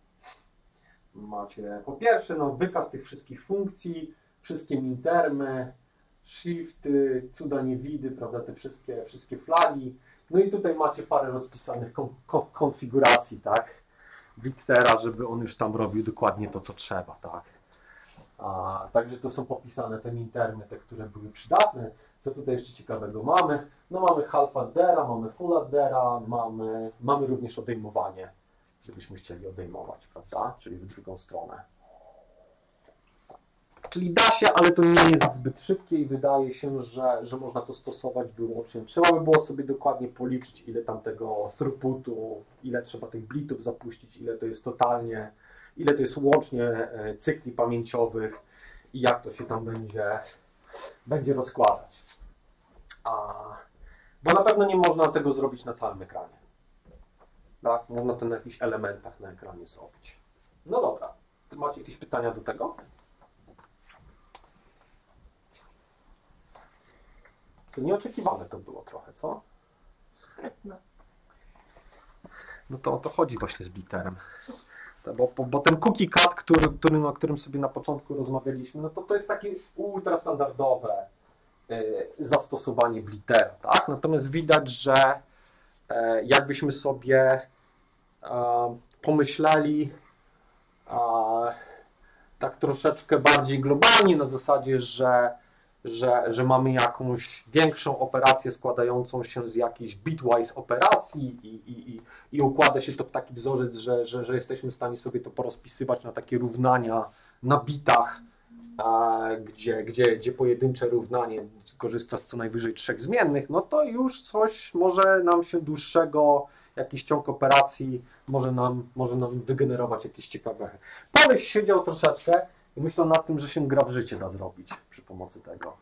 macie po pierwsze no, wykaz tych wszystkich funkcji, wszystkie mintermy, shifty, cuda niewidy, prawda, te wszystkie, wszystkie flagi. No i tutaj macie parę rozpisanych kon, kon, konfiguracji, tak, blitera, żeby on już tam robił dokładnie to, co trzeba, tak. A, także to są popisane te mintermy, te, które były przydatne. Co tutaj jeszcze ciekawego mamy? No mamy half addera, mamy full addera, mamy, mamy również odejmowanie, gdybyśmy chcieli odejmować, prawda? Czyli w drugą stronę. Czyli da się, ale to nie jest zbyt szybkie i wydaje się, że, że można to stosować wyłącznie. Trzeba by było sobie dokładnie policzyć, ile tam tego throughputu, ile trzeba tych blitów zapuścić, ile to jest totalnie, ile to jest łącznie cykli pamięciowych i jak to się tam będzie, będzie rozkładać. A, bo na pewno nie można tego zrobić na całym ekranie. Tak? Można to na jakichś elementach na ekranie zrobić. No dobra. Macie jakieś pytania do tego? Co nieoczekiwane to było trochę, co? Sprytne. No to o to chodzi właśnie z bliterem. Bo, bo, bo ten cookie cut, który, który, o którym sobie na początku rozmawialiśmy, no to to jest takie ultra standardowe y, zastosowanie blitera, tak? Natomiast widać, że y, jakbyśmy sobie y, pomyśleli y, tak troszeczkę bardziej globalnie na zasadzie, że, że, że mamy jakąś większą operację składającą się z jakichś bitwise operacji i, i, i, i układa się to w taki wzorzec, że, że, że jesteśmy w stanie sobie to porozpisywać na takie równania na bitach, a, gdzie, gdzie, gdzie pojedyncze równanie korzysta z co najwyżej trzech zmiennych, no to już coś może nam się dłuższego, jakiś ciąg operacji może nam, może nam wygenerować jakieś ciekawe. Koleś siedział troszeczkę i myślał nad tym, że się gra w życie da zrobić przy pomocy tego.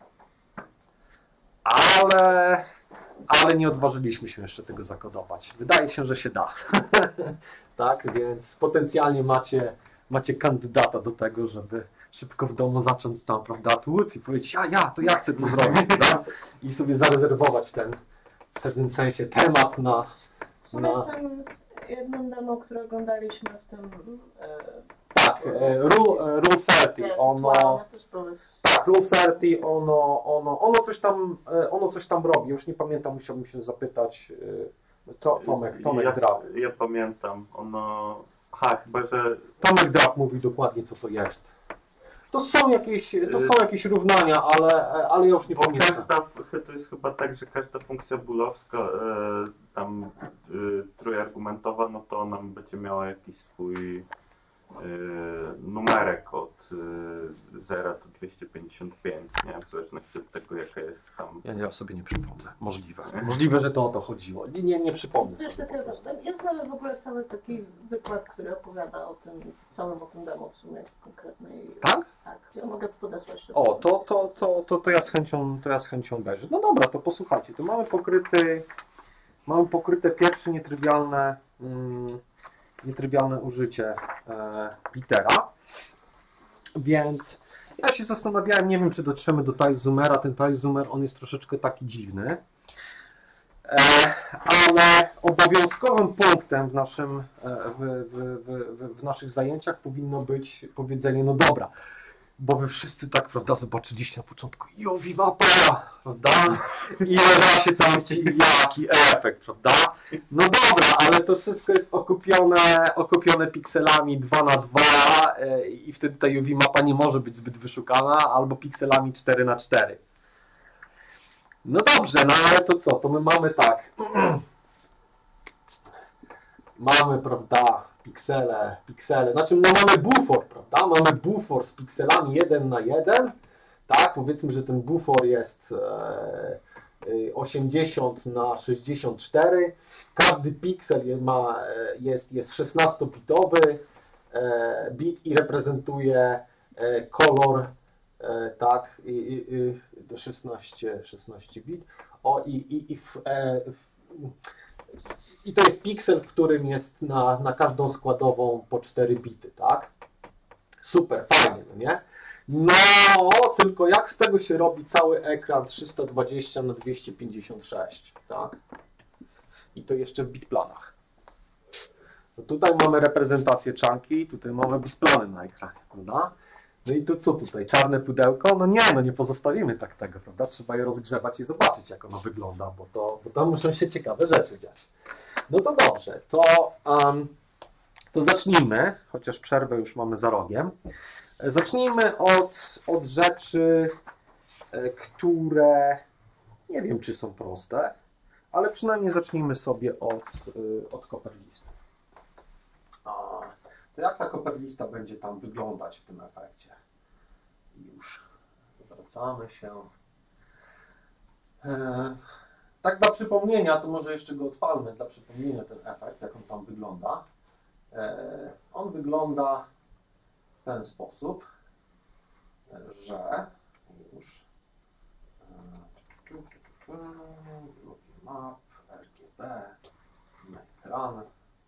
Ale, ale nie odważyliśmy się jeszcze tego zakodować. Wydaje się, że się da. Tak, więc potencjalnie macie, macie kandydata do tego, żeby szybko w domu zacząć tam, prawda, tłuc i powiedzieć, a ja, to ja chcę to zrobić, prawda? I sobie zarezerwować ten, w pewnym sensie temat na... W sumie na... w tym jednym demo, które oglądaliśmy w tym... E, Tak, e, Rule, Rule trzydzieści, ono... one też były z... Tak, Rule trzydzieści, ono, ono, ono, coś tam, e, ono coś tam robi, już nie pamiętam, musiałbym się zapytać, e, To, Tomek, Tomek ja, Drap. ja pamiętam, ono... Ha, chyba, że... Tomek Drap mówi dokładnie, co to jest. To są jakieś, to są jakieś równania, ale, ale ja już nie Bo pamiętam. każda, to jest chyba tak, że każda funkcja boolowska, e, tam e, trójargumentowa, no to ona będzie miała jakiś swój e, numerek od e, zera do dwieście pięćdziesiąt pięć, nie? W zależności od tego, jaka jest tam... Ja, ja sobie nie przypomnę. Możliwe. Możliwe, że to o to chodziło. Nie, nie, nie przypomnę Coś sobie. takiego też. Tam jest nawet w ogóle cały taki wykład, który opowiada o tym, całym o tym demo w sumie konkretnej. Tak? Tak. Ja mogę podesłać. to. O, to, to, to, to, to ja z chęcią, to ja z chęcią obejrzę. No dobra, to posłuchajcie. Tu mamy pokryty, mamy pokryte pierwsze nietrywialne, mm, nietrywialne użycie e, Petera. Więc ja się zastanawiałem, nie wiem, czy dotrzemy do TileZoomera. Ten TileZoomer, on jest troszeczkę taki dziwny. E, ale obowiązkowym punktem w, naszym, e, w, w, w, w naszych zajęciach powinno być powiedzenie, no dobra, bo wy wszyscy tak, prawda, zobaczyliście na początku Jowi mapa, prawda? Ile razy tam ci jaki efekt, prawda? No dobra, ale to wszystko jest okupione, okupione pikselami dwa na dwa e, i wtedy ta Jowi mapa nie może być zbyt wyszukana, albo pikselami cztery na cztery. No dobrze, no ale to co? To my mamy tak. Mamy, prawda, piksele, piksele. Znaczy, no mamy bufor, prawda? Mamy bufor z pikselami jeden na jeden. Tak, powiedzmy, że ten bufor jest e, osiemdziesiąt na sześćdziesiąt cztery. Każdy piksel ma, jest, jest szesnastobitowy e, bit i reprezentuje e, kolor. E, tak, i, i, i szesnaście, szesnaście bit. O, i, i, i, w, e, w, i to jest piksel, w którym jest na, na każdą składową po cztery bity, tak? Super, fajnie, no nie? No, tylko jak z tego się robi cały ekran trzysta dwadzieścia na dwieście pięćdziesiąt sześć, tak? I to jeszcze w bitplanach. No tutaj mamy reprezentację czanki, tutaj mamy bitplany na ekranie, prawda? No i to co tutaj? Czarne pudełko? No nie, no nie pozostawimy tak tego, prawda? Trzeba je rozgrzewać i zobaczyć, jak ono wygląda, bo, to, bo tam muszą się ciekawe rzeczy dziać. No to dobrze, to, um, to zacznijmy, chociaż przerwę już mamy za rogiem. Zacznijmy od, od rzeczy, które nie wiem, czy są proste, ale przynajmniej zacznijmy sobie od, od Copperlista. To jak ta Copperlista będzie tam wyglądać w tym efekcie? Już wracamy się. Eee, tak dla przypomnienia, to może jeszcze go odpalmy dla przypomnienia ten efekt, jak on tam wygląda. Eee, on wygląda w ten sposób, że już map, R G B, ekran.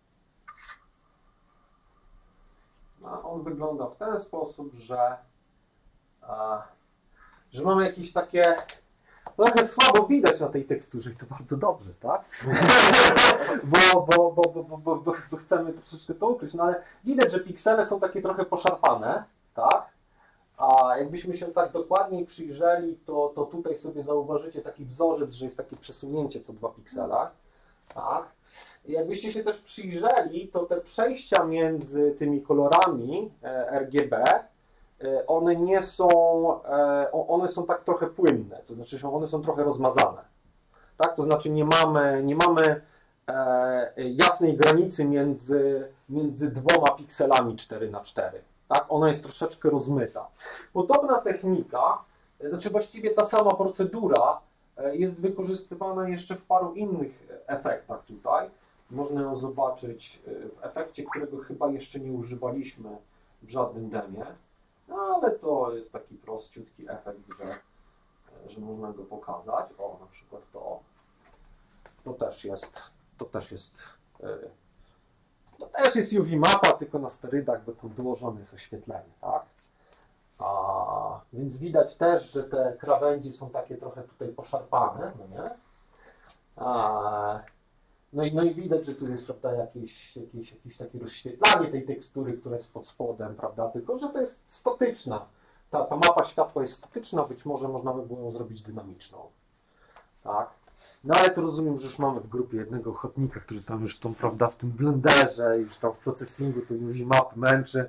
A on wygląda w ten sposób, że, a, że mamy jakieś takie, trochę słabo widać na tej teksturze i to bardzo dobrze, tak? bo, bo, bo, bo, bo, bo, bo, bo chcemy troszeczkę to ukryć, no ale widać, że piksele są takie trochę poszarpane, tak? A jakbyśmy się tak dokładniej przyjrzeli, to, to tutaj sobie zauważycie taki wzorzec, że jest takie przesunięcie co dwa piksela, tak? I jakbyście się też przyjrzeli, to te przejścia między tymi kolorami R G B, one nie są, one są tak trochę płynne, to znaczy, że one są trochę rozmazane. Tak? To znaczy nie mamy, nie mamy jasnej granicy między, między dwoma pikselami cztery na cztery. Tak? Ona jest troszeczkę rozmyta. Podobna technika, znaczy właściwie ta sama procedura jest wykorzystywana jeszcze w paru innych efektach tutaj. Można ją zobaczyć w efekcie, którego chyba jeszcze nie używaliśmy w żadnym demie, no, ale to jest taki prościutki efekt, że, że można go pokazać. O, na przykład to, to też jest, to też jest, to też jest U V mapa, tylko na sterydach, bo tu dołożone jest oświetlenie, tak? A, więc widać też, że te krawędzie są takie trochę tutaj poszarpane, no nie? A, no, i, no i widać, że tu jest, prawda, jakieś, jakieś, jakieś takie rozświetlanie tej tekstury, która jest pod spodem, prawda, tylko że to jest statyczna. Ta, ta mapa światła jest statyczna, być może można by było ją zrobić dynamiczną. Tak? No ale to rozumiem, że już mamy w grupie jednego ochotnika, który tam już tą, prawda, w tym blenderze, już tam w processingu to U V map męczy.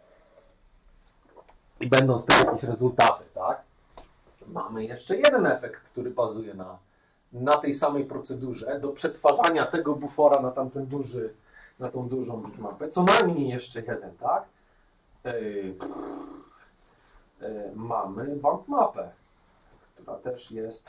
I będą z tego jakieś rezultaty, tak? Mamy jeszcze jeden efekt, który bazuje na, na tej samej procedurze do przetwarzania tego bufora na tamten duży, na tą dużą bitmapę. Co najmniej jeszcze jeden, tak? Yy, yy, mamy bankmapę, która też jest,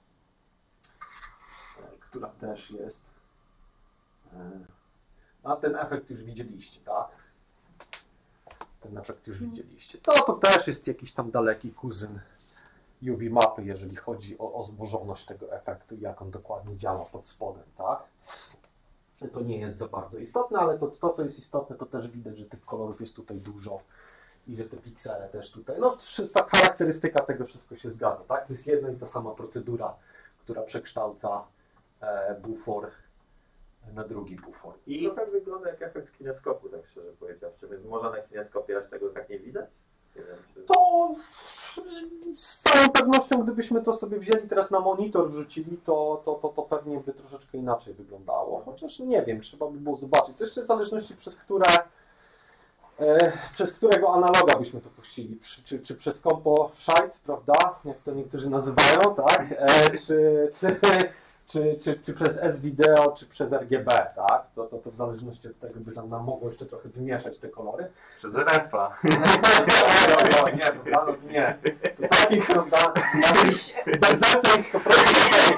yy, która też jest, yy, a ten efekt już widzieliście, tak? Ten efekt już widzieliście. To, to też jest jakiś tam daleki kuzyn U V mapy, jeżeli chodzi o, o złożoność tego efektu i jak on dokładnie działa pod spodem, tak? To nie jest za bardzo istotne, ale to, to co jest istotne, to też widać, że tych kolorów jest tutaj dużo i że te piksele też tutaj, no ta charakterystyka tego wszystko się zgadza, tak? To jest jedna i ta sama procedura, która przekształca e, bufor na drugi bufor. I trochę wygląda jak efekt kineskopu, tak szczerze powiedziawszy, więc może na kineskopie aż tego tak nie widać? Nie wiem, czy... To z całą pewnością, gdybyśmy to sobie wzięli teraz na monitor, wrzucili, to, to, to, to pewnie by troszeczkę inaczej wyglądało. Chociaż nie wiem, trzeba by było zobaczyć. To jeszcze w zależności przez które, e, przez którego analoga byśmy to puścili. Czy, czy, czy przez kompo shite, prawda? Jak to niektórzy nazywają, tak? E, czy, czy, czy, czy, czy przez S-Video, czy przez R G B, tak? To, to, to w zależności od tego by nam, nam mogło jeszcze trochę wymieszać te kolory. Przez R F a. No, no, nie, prawda? No, nie. To takich, prawda? Bez zacząć to proszę.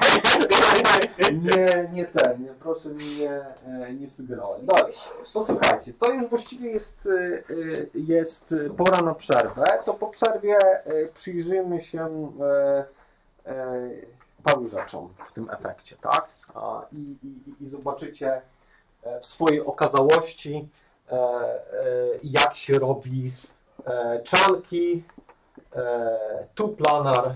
Nie, nie ten, nie, proszę mi nie, nie sugerować. Dobra, posłuchajcie, to już właściwie jest, jest pora na przerwę. To po przerwie przyjrzymy się paru rzeczom w tym efekcie, tak? I, i, i zobaczycie w swojej okazałości, jak się robi czanki, two-planar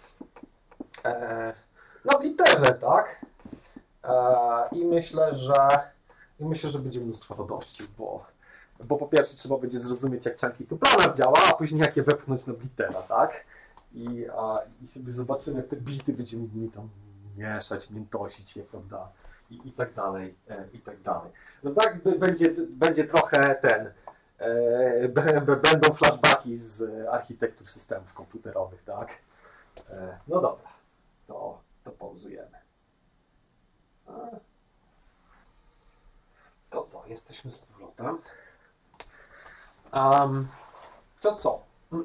na blitterze, tak? I myślę, że i myślę, że będzie mnóstwo radości, bo, bo po pierwsze trzeba będzie zrozumieć, jak czanki two-planar działa, a później jak je wepchnąć na blittera, tak? I, a, i sobie zobaczymy, jak te bity będziemy mi tam mieszać, miętosić je, prawda? I, i tak dalej, e, i tak dalej. No tak, b- będzie, będzie trochę ten, e, b- b- będą flashbacki z architektur systemów komputerowych, tak? E, no dobra, to, to pauzujemy. A, to co, jesteśmy z powrotem. Um, to co?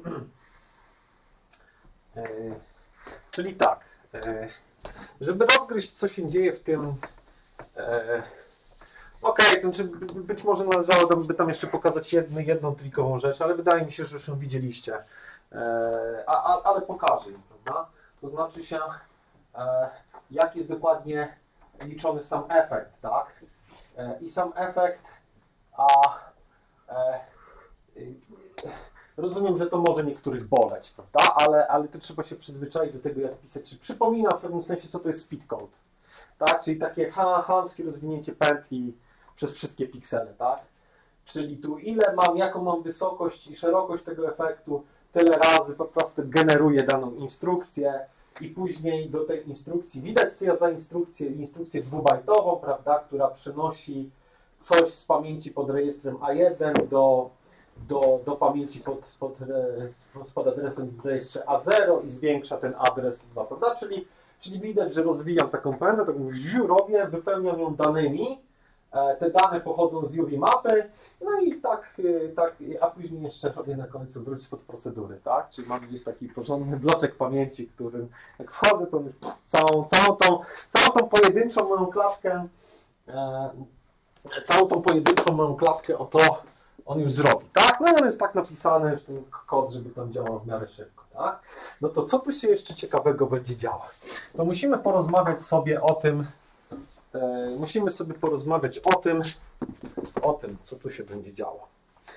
E, czyli tak, e, żeby rozgryźć, co się dzieje w tym, e, okej, okay, znaczy być może należałoby tam jeszcze pokazać jedną, jedną trikową rzecz, ale wydaje mi się, że już ją widzieliście, e, a, a, ale pokażę im, prawda? To znaczy się, e, jak jest dokładnie liczony sam efekt, tak? E, I sam efekt, a e, rozumiem, że to może niektórych boleć, prawda? Ale, ale to trzeba się przyzwyczaić do tego, jak pisać. Czy przypomina w pewnym sensie, co to jest speed code, tak? Czyli takie chamskie rozwinięcie pętli przez wszystkie piksele, tak? Czyli tu ile mam, jaką mam wysokość i szerokość tego efektu, tyle razy po prostu generuję daną instrukcję i później do tej instrukcji, widać co ja za instrukcję, instrukcję dwubajtową, prawda, która przenosi coś z pamięci pod rejestrem A jeden do Do, do pamięci pod, pod, pod adresem w rejestrze A zero i zwiększa ten adres dwa, prawda? Czyli, czyli widać, że rozwijam taką pętlę, taką ziu robię, wypełniam ją danymi, te dane pochodzą z U V mapy, no i tak, tak, a później jeszcze robię na końcu wróć pod procedury, tak? Czyli mam gdzieś taki porządny bloczek pamięci, którym jak wchodzę, to już całą, całą, tą, całą tą pojedynczą moją klatkę, e, całą tą pojedynczą moją klatkę o to on już zrobi, tak? No i on jest tak napisany, już ten kod, żeby tam działał w miarę szybko, tak? No to co tu się jeszcze ciekawego będzie działo? No musimy porozmawiać sobie o tym, e, musimy sobie porozmawiać o tym, o tym, co tu się będzie działo.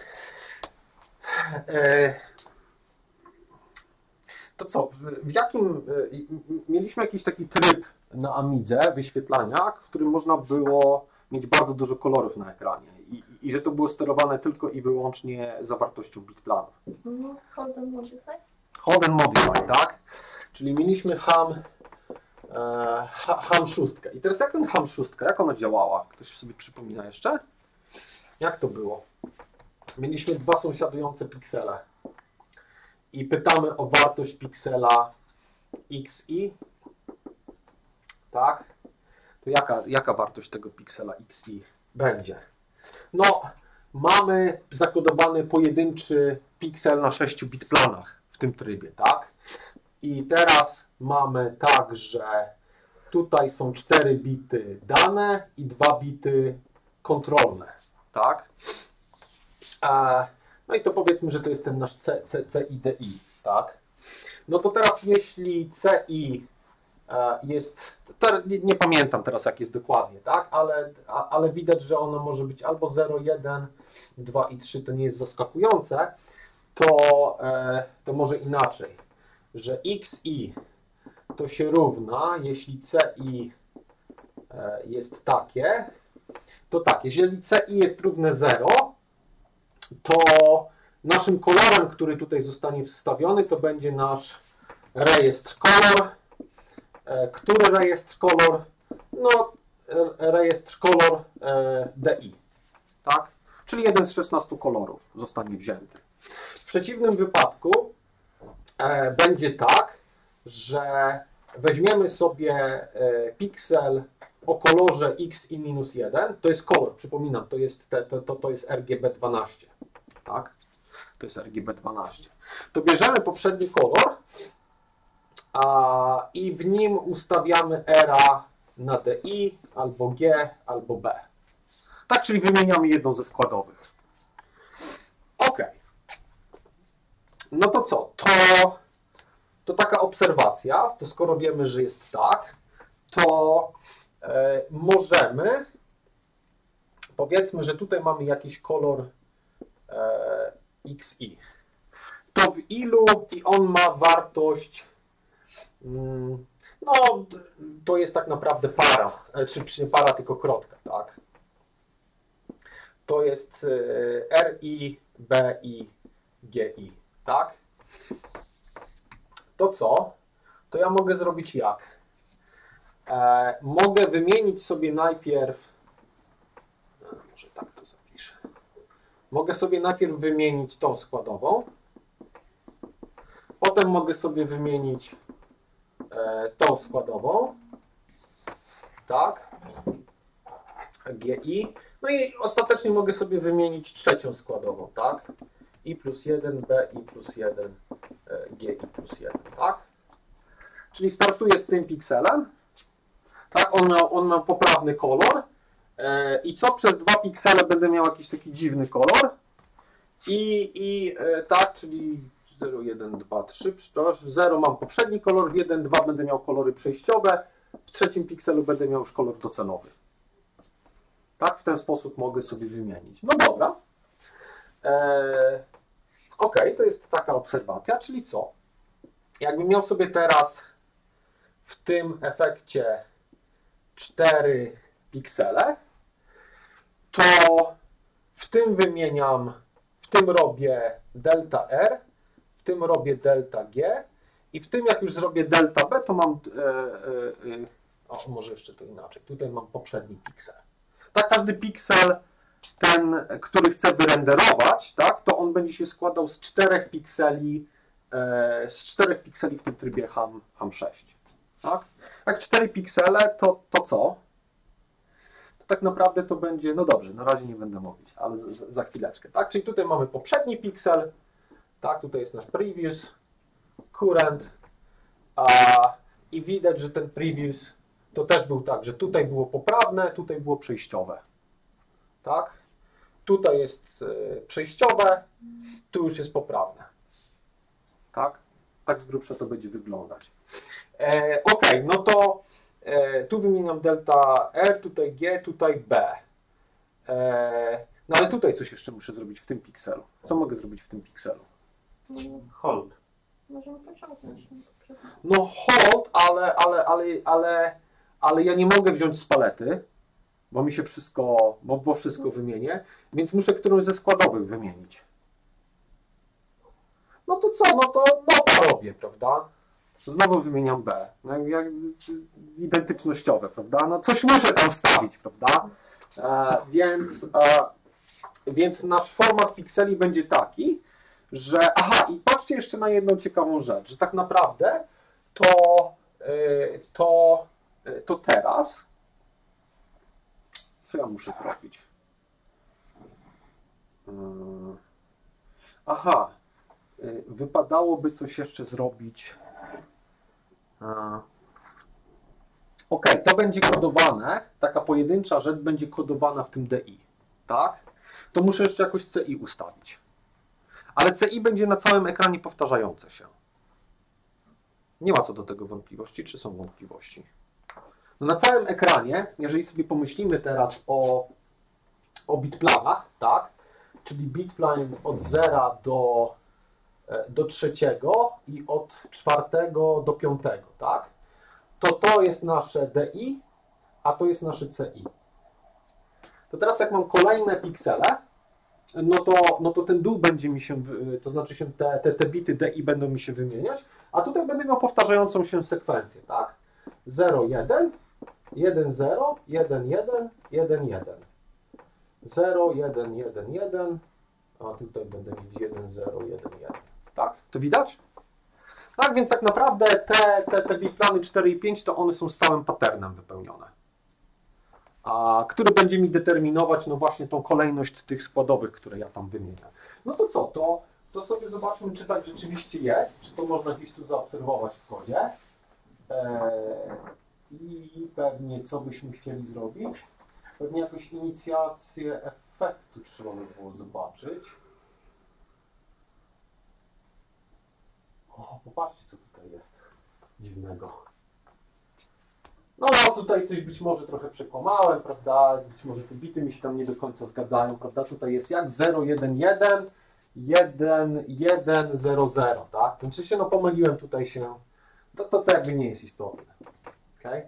E, to co, w, w jakim, e, mieliśmy jakiś taki tryb na Amidze wyświetlania, w którym można było mieć bardzo dużo kolorów na ekranie i, i że to było sterowane tylko i wyłącznie zawartością bitplanów. Hold and modify? Hold and modify, tak? Czyli mieliśmy ham e, ham szóstka. I teraz jak ten ham szóstka, jak ona działała? Ktoś sobie przypomina jeszcze? Jak to było? Mieliśmy dwa sąsiadujące piksele i pytamy o wartość piksela xi, tak? To jaka, jaka wartość tego piksela xi będzie? No, mamy zakodowany pojedynczy piksel na sześciu bit planach w tym trybie, tak? I teraz mamy tak, że tutaj są cztery bity dane i dwa bity kontrolne, tak? No i to powiedzmy, że to jest ten nasz C, C, CIDI, tak? No to teraz jeśli CI jest, nie, nie pamiętam teraz jak jest dokładnie, tak? Ale, ale widać, że ono może być albo zero, jeden, dwa i trzy, to nie jest zaskakujące, to, to może inaczej, że xi to się równa, jeśli ci jest takie, to tak, jeżeli ci jest równe zero, to naszym kolorem, który tutaj zostanie wstawiony, to będzie nasz rejestr kolor. Który rejestr kolor? No, rejestr kolor D I, tak? Czyli jeden z szesnastu kolorów zostanie wzięty. W przeciwnym wypadku e, będzie tak, że weźmiemy sobie e, piksel o kolorze X I minus jeden, to jest kolor, przypominam, to jest, te, to, to, to jest R G B dwanaście, tak? To jest R G B dwanaście. To bierzemy poprzedni kolor a, i w nim ustawiamy R A na D I, albo G, albo B. Tak, czyli wymieniamy jedną ze składowych. OK. No to co? To, to taka obserwacja, to skoro wiemy, że jest tak, to e, możemy, powiedzmy, że tutaj mamy jakiś kolor e, X I. To w ilu i on ma wartość, mm, no to jest tak naprawdę para, czy, czy nie para, tylko krotka, tak? To jest R I, B I, G I, tak? To co? To ja mogę zrobić jak? E, mogę wymienić sobie najpierw, no, może tak to zapiszę. Mogę sobie najpierw wymienić tą składową, potem mogę sobie wymienić e, tą składową, tak? G I. No i ostatecznie mogę sobie wymienić trzecią składową, tak? I plus jeden, B I plus jeden, G I plus jeden, tak? Czyli startuję z tym pikselem, tak? On ma, on ma poprawny kolor e, i co przez dwa piksele będę miał jakiś taki dziwny kolor i, i e, tak, czyli zero, jeden, dwa, trzy, w zero mam poprzedni kolor, w jeden, dwa będę miał kolory przejściowe, w trzecim pikselu będę miał już kolor docelowy. Tak, w ten sposób mogę sobie wymienić. No dobra. E, ok, to jest taka obserwacja, czyli co? Jakbym miał sobie teraz w tym efekcie cztery piksele, to w tym wymieniam, w tym robię delta R, w tym robię delta G i w tym jak już zrobię delta B, to mam, e, e, e, o może jeszcze to inaczej, tutaj mam poprzedni piksel. Tak, każdy piksel, ten, który chcę wyrenderować, tak, to on będzie się składał z czterech pikseli, e, z czterech pikseli w tym trybie ham, ham sześć. Tak? Jak cztery piksele, to, to co? To tak naprawdę to będzie, no dobrze, na razie nie będę mówić, ale z, z, za chwileczkę. Tak? Czyli tutaj mamy poprzedni piksel, tak, tutaj jest nasz previous, current, a, i widać, że ten previous to też był tak, że tutaj było poprawne, tutaj było przejściowe. Tak? Tutaj jest y, przejściowe, tu już jest poprawne. Tak? Tak z grubsza to będzie wyglądać. E, ok, no to e, tu wymieniam delta R, tutaj G, tutaj B. E, no ale tutaj coś jeszcze muszę zrobić w tym pikselu. Co mogę zrobić w tym pikselu? Hold. Możemy pociągnąć. No hold, ale, ale, ale, ale, ale ja nie mogę wziąć z palety, bo mi się wszystko, bo, bo wszystko wymienię, więc muszę którąś ze składowych wymienić. No to co, no to mapa robię, prawda? Znowu wymieniam B. No, jak, identycznościowe, prawda? No coś muszę tam wstawić, prawda? E, więc, e, więc nasz format pikseli będzie taki, że... Aha, i patrzcie jeszcze na jedną ciekawą rzecz, że tak naprawdę to, e, to, e, to teraz... Co ja muszę zrobić? E, aha, e, wypadałoby coś jeszcze zrobić... Ok, to będzie kodowane, taka pojedyncza rzecz będzie kodowana w tym D I, tak? To muszę jeszcze jakoś C I ustawić. Ale C I będzie na całym ekranie powtarzające się. Nie ma co do tego wątpliwości, czy są wątpliwości? No na całym ekranie, jeżeli sobie pomyślimy teraz o, o bitplanach, tak? Czyli bitplan od zera do do trzeciego i od czwartego do piątego, tak? To to jest nasze D I, a to jest nasze C I. To teraz jak mam kolejne piksele, no to, no to ten dół będzie mi się, to znaczy się te, te, te bity D I będą mi się wymieniać, a tutaj będę miał powtarzającą się sekwencję, tak? zero, jeden, jeden, zero, jeden, jeden, jeden, jeden. zero, jeden, jeden, jeden, a tutaj będę mieć jeden, zero, jeden, jeden. Tak? To widać? Tak, więc tak naprawdę te, te, te bitplany cztery i pięć to one są stałym patternem wypełnione. A który będzie mi determinować no właśnie tą kolejność tych składowych, które ja tam wymienię. No to co? To, to sobie zobaczmy, czy tak rzeczywiście jest, czy to można gdzieś tu zaobserwować w kodzie. Eee, I pewnie co byśmy chcieli zrobić? Pewnie jakąś inicjację efektu trzeba by było zobaczyć. O, popatrzcie, co tutaj jest dziwnego. No, no, tutaj coś być może trochę przekłamałem, prawda? Być może te bity mi się tam nie do końca zgadzają, prawda? Tutaj jest jak zero, jeden, jeden, jeden, jeden, zero, zero, tak? Znaczy się, no pomyliłem tutaj się, to, to, to jakby nie jest istotne. Okay?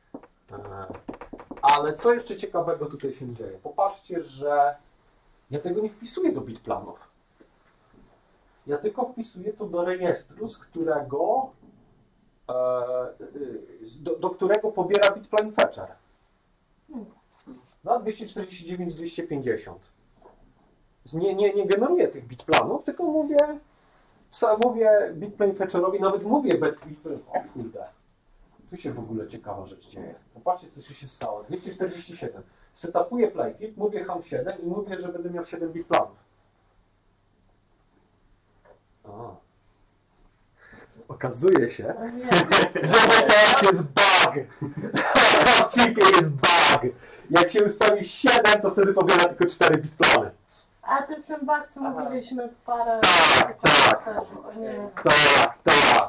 Ale co jeszcze ciekawego tutaj się dzieje? Popatrzcie, że ja tego nie wpisuję do bitplanów. Ja tylko wpisuję to do rejestru, z którego, e, do, do którego pobiera bitplan fetcher. Na dwieście czterdzieści dziewięć, dwieście pięćdziesiąt. Nie, nie, nie generuję tych bitplanów, tylko mówię, mówię bitplan fetcherowi, nawet mówię bitplan, o kurde, tu się w ogóle ciekawa rzecz dzieje. Popatrzcie, co się stało. dwieście czterdzieści siedem. Setupuję playfield, mówię ham siedem i mówię, że będę miał siedem bitplanów. A. Okazuje się, że to jest bug. W chipie jest bug. Jak się ustawi siedem, to wtedy pobiera tylko cztery bitplany. A to jest ten bug, co mówiliśmy parę... Tak, tak. Nie. Tak, tak.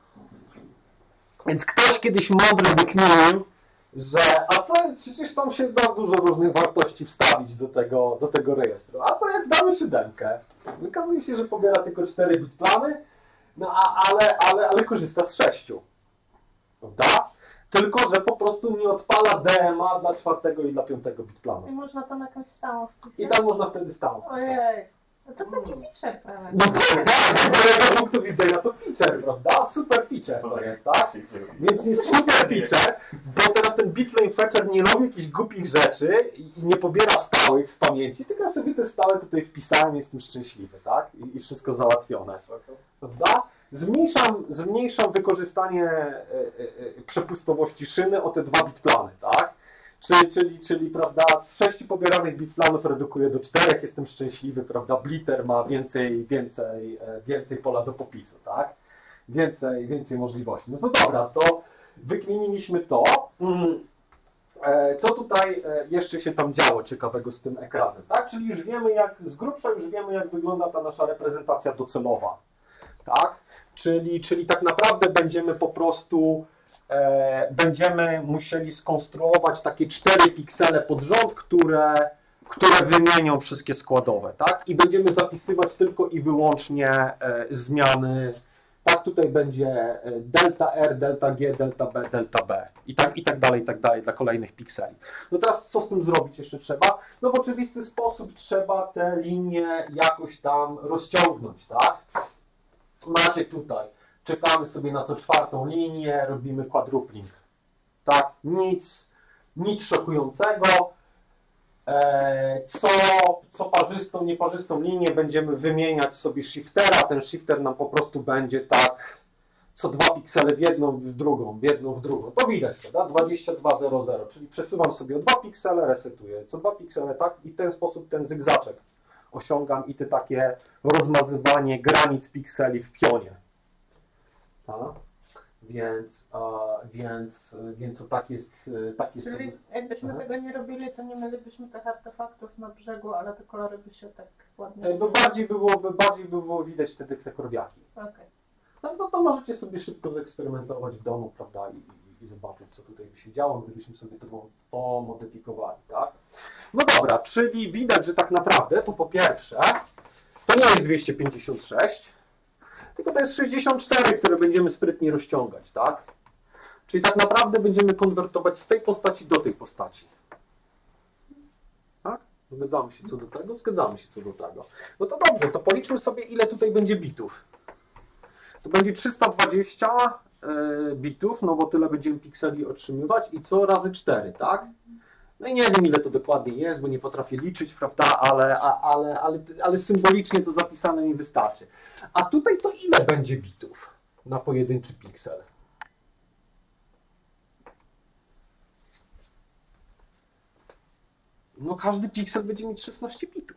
Więc ktoś kiedyś mądry wykminił, że a co, przecież tam się da dużo różnych wartości wstawić do tego, do tego rejestru. A co jak damy siódemkę? Okazuje się, że pobiera tylko cztery bitplany, no a, ale, ale, ale korzysta z sześciu. Prawda? Tylko, że po prostu nie odpala D M A dla czwartego i dla piątego bitplanu. I można tam jakąś stałą wpisać. I tam można wtedy stałą wpisać. Ojej. No to taki feature prawie. No tak, tak, z mojego punktu widzenia to feature, prawda? Super feature to jest, tak? Więc jest super feature, bo teraz ten bitplane fetcher nie robi jakichś głupich rzeczy i nie pobiera stałych z pamięci, tylko ja sobie te stałe tutaj wpisałem i jestem szczęśliwy, tak? I, i wszystko załatwione, prawda? Zmniejszam, zmniejszam wykorzystanie e, e, przepustowości szyny o te dwa bitplany, tak? Czyli, czyli, czyli prawda, z sześciu pobieranych bitplanów redukuję do czterech, jestem szczęśliwy, prawda, Blitter ma więcej, więcej, więcej pola do popisu, tak? Więcej, więcej możliwości. No to dobra, to wykminiliśmy to. Co tutaj jeszcze się tam działo ciekawego z tym ekranem, tak? Czyli już wiemy, jak, z grubsza już wiemy, jak wygląda ta nasza reprezentacja docelowa, tak? Czyli, czyli tak naprawdę będziemy po prostu E, będziemy musieli skonstruować takie cztery piksele pod rząd, które, które wymienią wszystkie składowe, tak? I będziemy zapisywać tylko i wyłącznie e, zmiany. Tak, tutaj będzie delta R, delta G, delta B, delta B i tak, i tak dalej, i tak dalej dla kolejnych pikseli. No teraz co z tym zrobić jeszcze trzeba? No w oczywisty sposób trzeba te linie jakoś tam rozciągnąć, tak? Macie tutaj czekamy sobie na co czwartą linię, robimy quadrupling. Tak, nic, nic szokującego. Co, co parzystą, nieparzystą linię będziemy wymieniać sobie shiftera. Ten shifter nam po prostu będzie tak co dwa piksele w jedną, w drugą, w jedną, w drugą. To widać, prawda? dwadzieścia dwa zero zero, czyli przesuwam sobie o dwa piksele, resetuję. Co dwa piksele, tak? I w ten sposób ten zygzaczek osiągam i te takie rozmazywanie granic pikseli w pionie. Tak? Więc, uh, więc, więc to tak jest. Tak jest Czyli jakbyśmy Aha. tego nie robili, to nie mielibyśmy tych artefaktów na brzegu, ale te kolory by się tak ładnie... Bo bardziej by było, bardziej by było widać wtedy te korwiaki. Okay. No, no to możecie sobie szybko zeksperymentować w domu, prawda, i, i, i zobaczyć, co tutaj by się działo, gdybyśmy sobie to pomodyfikowali, tak? No dobra, czyli widać, że tak naprawdę to po pierwsze, to nie jest dwieście pięćdziesiąt sześć, tylko to jest sześćdziesiąt cztery, które będziemy sprytnie rozciągać, tak? Czyli tak naprawdę będziemy konwertować z tej postaci do tej postaci. Tak? Zgadzamy się co do tego? Zgadzamy się co do tego. No to dobrze, to policzmy sobie, ile tutaj będzie bitów. To będzie trzysta dwadzieścia y, bitów, no bo tyle będziemy pikseli otrzymywać i co razy cztery, tak? No i nie wiem, ile to dokładnie jest, bo nie potrafię liczyć, prawda, ale, a, ale, ale, ale symbolicznie to zapisane mi wystarczy. A tutaj to ile będzie bitów na pojedynczy piksel? No każdy piksel będzie mieć szesnaście bitów.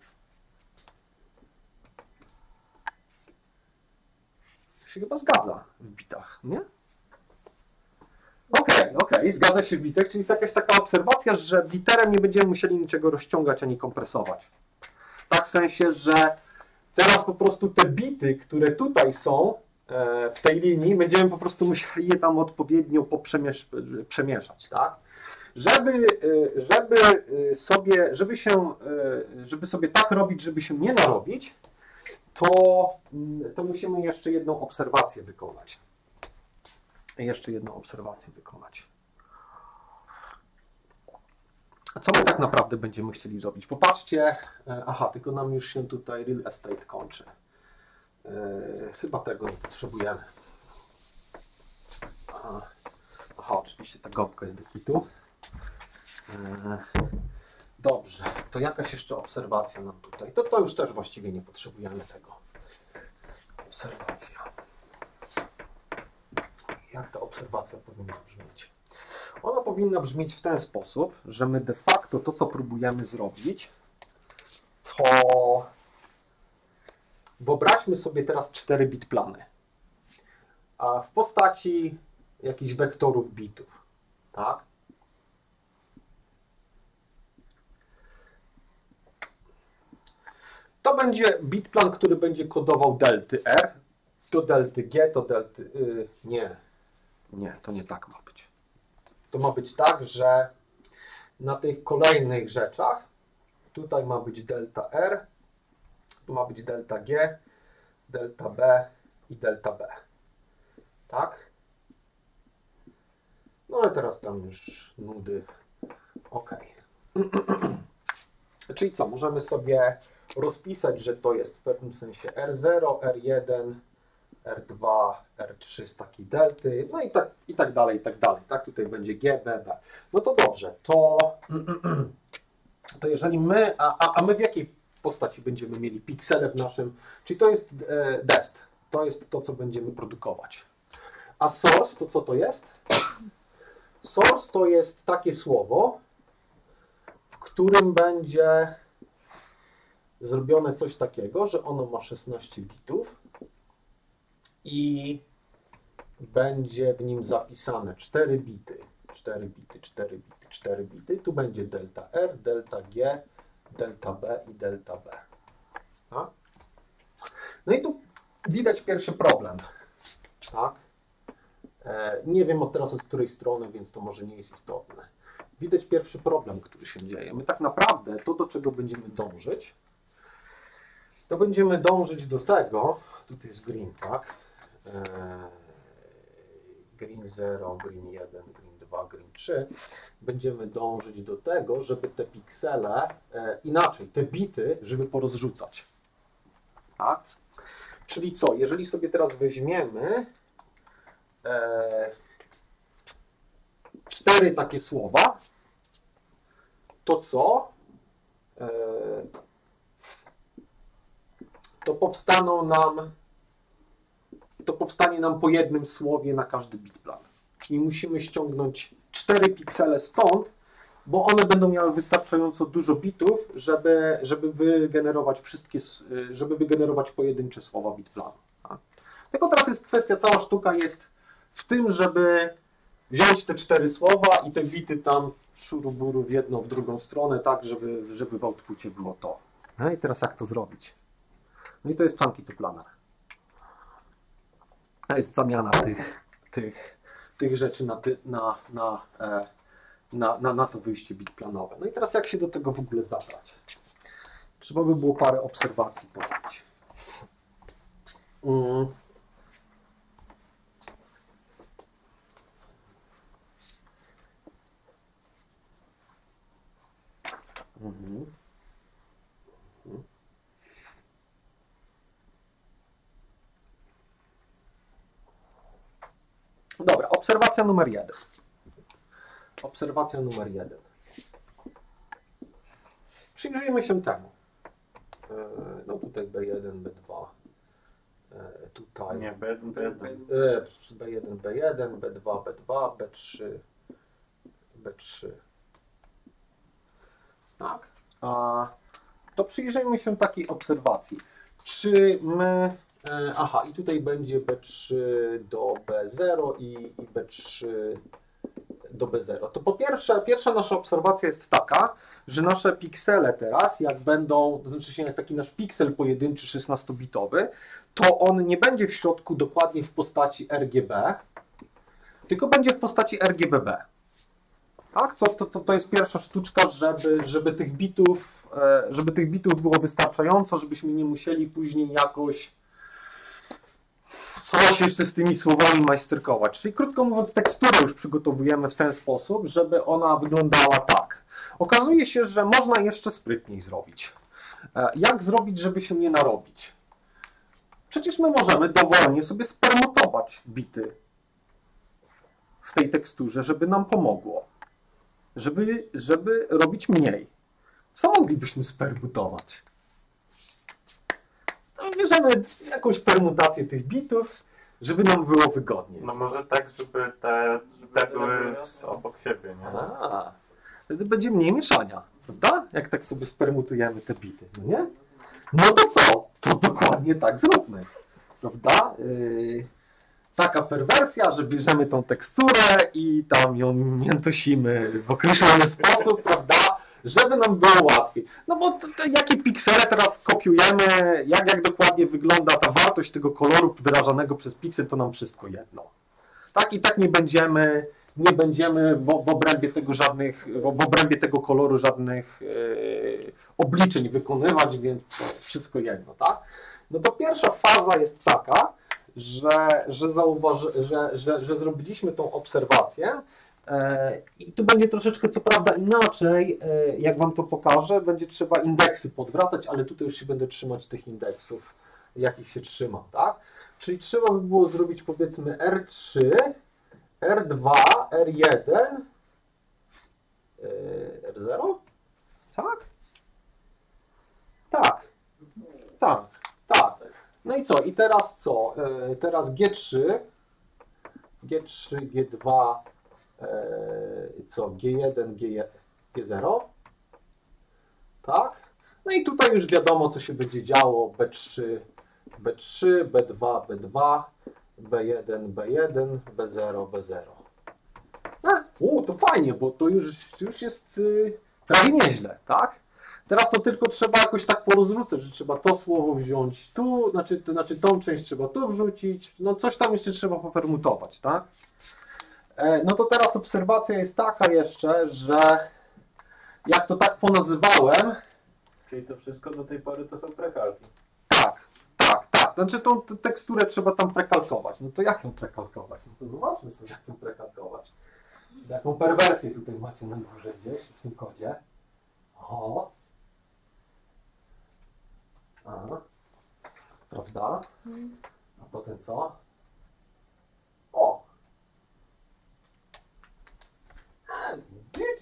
To się chyba zgadza w bitach, nie? Okej, okay, okej, okay. Zgadza się w bitach, czyli jest jakaś taka obserwacja, że biterem nie będziemy musieli niczego rozciągać ani kompresować. Tak w sensie, że teraz po prostu te bity, które tutaj są w tej linii, będziemy po prostu musieli je tam odpowiednio poprzemiesz przemieszać, tak? Żeby, żeby sobie, żeby się, żeby sobie tak robić, żeby się nie narobić, to, to musimy jeszcze jedną obserwację wykonać. Jeszcze jedną obserwację wykonać. Co my tak naprawdę będziemy chcieli zrobić? Popatrzcie, aha, tylko nam już się tutaj real estate kończy. Chyba tego nie potrzebujemy. Aha, aha oczywiście ta gąbka jest do hitu. Dobrze, to jakaś jeszcze obserwacja nam tutaj. To, to już też właściwie nie potrzebujemy tego. Obserwacja. Jak ta obserwacja powinna brzmieć? Ona powinna brzmieć w ten sposób, że my de facto to, co próbujemy zrobić, to wyobraźmy sobie teraz cztery bit plany. A w postaci jakichś wektorów bitów. Tak? To będzie bitplan, który będzie kodował delty R, to delty G, to delty... Yy, nie, nie, to nie tak ma być. To ma być tak, że na tych kolejnych rzeczach tutaj ma być delta R, tu ma być delta G, delta B i delta B. Tak? No ale teraz tam już nudy. OK. Czyli co? Możemy sobie rozpisać, że to jest w pewnym sensie R zero, R jeden, R dwa, R trzy z takiej delty, no i tak, i tak dalej, i tak dalej. Tak, tutaj będzie G, B, B. No to dobrze, to, to jeżeli my, a, a my w jakiej postaci będziemy mieli piksele w naszym, czyli to jest e, dest, to jest to, co będziemy produkować. A source to co to jest? Source to jest takie słowo, w którym będzie zrobione coś takiego, że ono ma szesnaście bitów i będzie w nim zapisane cztery bity, cztery bity, cztery bity, cztery bity. Tu będzie delta R, delta G, delta B i delta B. Tak? No i tu widać pierwszy problem. Tak? E, nie wiem od teraz od której strony, więc to może nie jest istotne. Widać pierwszy problem, który się dzieje. My tak naprawdę to, do czego będziemy dążyć, to będziemy dążyć do tego, tutaj jest green, tak? Eee, green zero, green jeden, green dwa, green trzy. Będziemy dążyć do tego, żeby te piksele, e, inaczej, te bity, żeby porozrzucać. Tak? Czyli co? Jeżeli sobie teraz weźmiemy e, cztery takie słowa, to co? E, to powstaną nam, to powstanie nam po jednym słowie na każdy bitplan. Czyli musimy ściągnąć cztery piksele stąd, bo one będą miały wystarczająco dużo bitów, żeby, żeby wygenerować wszystkie, żeby wygenerować pojedyncze słowa bitplanu. Tak? Tylko teraz jest kwestia, cała sztuka jest w tym, żeby wziąć te cztery słowa i te bity tam szuruburu w jedną, w drugą stronę, tak, żeby, żeby w outpucie było to. No i teraz jak to zrobić? No i to jest chunky to planar. To jest zamiana tych, tych, tych rzeczy na, ty, na, na, e, na, na, na to wyjście bitplanowe. No i teraz jak się do tego w ogóle zabrać? Trzeba by było parę obserwacji podać. Mm. Mhm. Mhm. Dobra, obserwacja numer jeden. Obserwacja numer jeden. Przyjrzyjmy się temu. No tutaj B jeden, B dwa. Tutaj Nie, B jeden, B jeden. B jeden, B jeden, B dwa, B dwa, B trzy, B trzy. Tak. A to przyjrzyjmy się takiej obserwacji. Czy my... Aha, i tutaj będzie B trzy do B zero i, i B trzy do B zero. To po pierwsze, pierwsza nasza obserwacja jest taka, że nasze piksele teraz, jak będą, to znaczy się jak taki nasz piksel pojedynczy szesnastobitowy, to on nie będzie w środku dokładnie w postaci R G B, tylko będzie w postaci R G B B. Tak? To, to, to, to jest pierwsza sztuczka, żeby, żeby, tych bitów, żeby tych bitów było wystarczająco, żebyśmy nie musieli później jakoś coś jeszcze z tymi słowami majsterkować. Czyli krótko mówiąc, teksturę już przygotowujemy w ten sposób, żeby ona wyglądała tak. Okazuje się, że można jeszcze sprytniej zrobić. Jak zrobić, żeby się nie narobić? Przecież my możemy dowolnie sobie spermutować bity w tej teksturze, żeby nam pomogło. Żeby, żeby robić mniej. Co moglibyśmy spermutować? To bierzemy jakąś permutację tych bitów, żeby nam było wygodniej. No może tak, żeby te, te były obok siebie, nie? A, wtedy będzie mniej mieszania, prawda? Jak tak sobie spermutujemy te bity, no nie? No to co? To dokładnie tak zróbmy, prawda? Yy, taka perwersja, że bierzemy tą teksturę i tam ją miętosimy w określony sposób, prawda? Żeby nam było łatwiej. No bo to, to, jakie piksele teraz kopiujemy, jak, jak dokładnie wygląda ta wartość tego koloru wyrażanego przez piksel, to nam wszystko jedno. Tak i tak nie będziemy, nie będziemy w, w obrębie tego żadnych, w, w obrębie tego koloru żadnych yy, obliczeń wykonywać, więc wszystko jedno, tak? No to pierwsza faza jest taka, że, że, zauważy, że, że, że zrobiliśmy tą obserwację. I tu będzie troszeczkę, co prawda, inaczej, jak Wam to pokażę, będzie trzeba indeksy podwracać, ale tutaj już się będę trzymać tych indeksów, jakich się trzymam, tak? Czyli trzeba by było zrobić, powiedzmy, R trzy, R dwa, R jeden, R zero? Tak? Tak. Tak, tak. No i co? I teraz co? Teraz G trzy, G trzy, G dwa, co? G jeden, G zero, tak? No i tutaj już wiadomo, co się będzie działo. B trzy, B trzy, B dwa, B dwa, B jeden, B jeden, B zero, B zero. A, u, to fajnie, bo to już, już jest yy, prawie nieźle, tak? Teraz to tylko trzeba jakoś tak porozrzucać, że trzeba to słowo wziąć tu, znaczy, to znaczy tą część trzeba tu wrzucić, no coś tam jeszcze trzeba popermutować, tak? No to teraz obserwacja jest taka jeszcze, że jak to tak ponazywałem... Czyli to wszystko do tej pory to są prekalki. Tak, tak, tak. Znaczy tą teksturę trzeba tam prekalkować. No to jak ją prekalkować? No to zobaczmy sobie, jak ją prekalkować. Jaką perwersję tutaj macie na górze gdzieś w tym kodzie. O. A. Prawda? A potem co? O!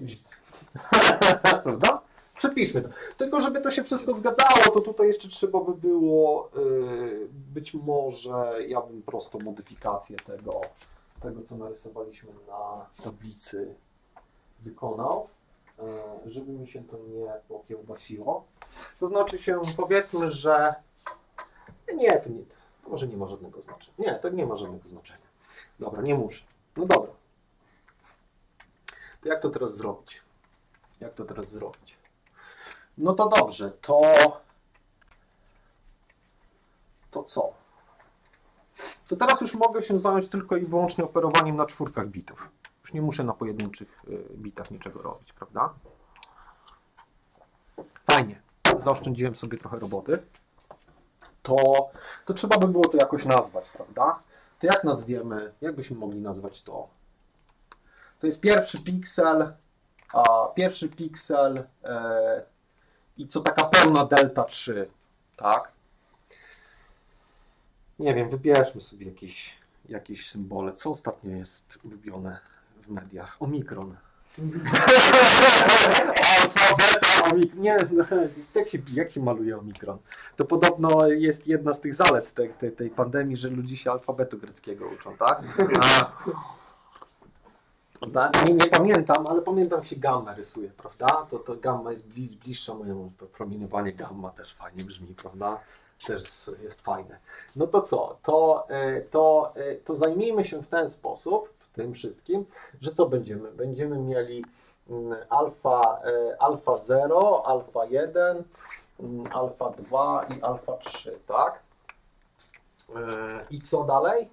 Prawda? Przepiszmy to. Tylko żeby to się wszystko zgadzało, to tutaj jeszcze trzeba by było yy, być może, ja bym prosto modyfikację tego, tego co narysowaliśmy na tablicy wykonał, yy, żeby mi się to nie pokiełbasiło. To znaczy się, powiedzmy, że nie, to nie, to może nie ma żadnego znaczenia. Nie, to nie ma żadnego znaczenia. Dobra, nie muszę. No dobra. To jak to teraz zrobić? Jak to teraz zrobić? No to dobrze, to... To co? To teraz już mogę się zająć tylko i wyłącznie operowaniem na czwórkach bitów. Już nie muszę na pojedynczych bitach niczego robić, prawda? Fajnie. Zaoszczędziłem sobie trochę roboty. To, to trzeba by było to jakoś nazwać, prawda? To jak nazwiemy, jak byśmy mogli nazwać to? To jest pierwszy piksel, a pierwszy piksel e, i co taka pełna delta trzy, tak? Nie wiem, wybierzmy sobie jakieś, jakieś symbole. Co ostatnio jest ulubione w mediach? Omikron. Alfa, beta, omikron. Nie, no, jak, się, jak się maluje omikron? To podobno jest jedna z tych zalet tej, tej, tej pandemii, że ludzie się alfabetu greckiego uczą, tak? A, nie, nie pamiętam, ale pamiętam, jak się gamma rysuje, prawda? To, to gamma jest bli, bliższa mojemu, to promieniowanie gamma też fajnie brzmi, prawda? Też jest fajne. No to co? To, to, to zajmijmy się w ten sposób, w tym wszystkim, że co będziemy? Będziemy mieli alfa, alfa zero, alfa jeden, alfa dwa i alfa trzy, tak? I co dalej?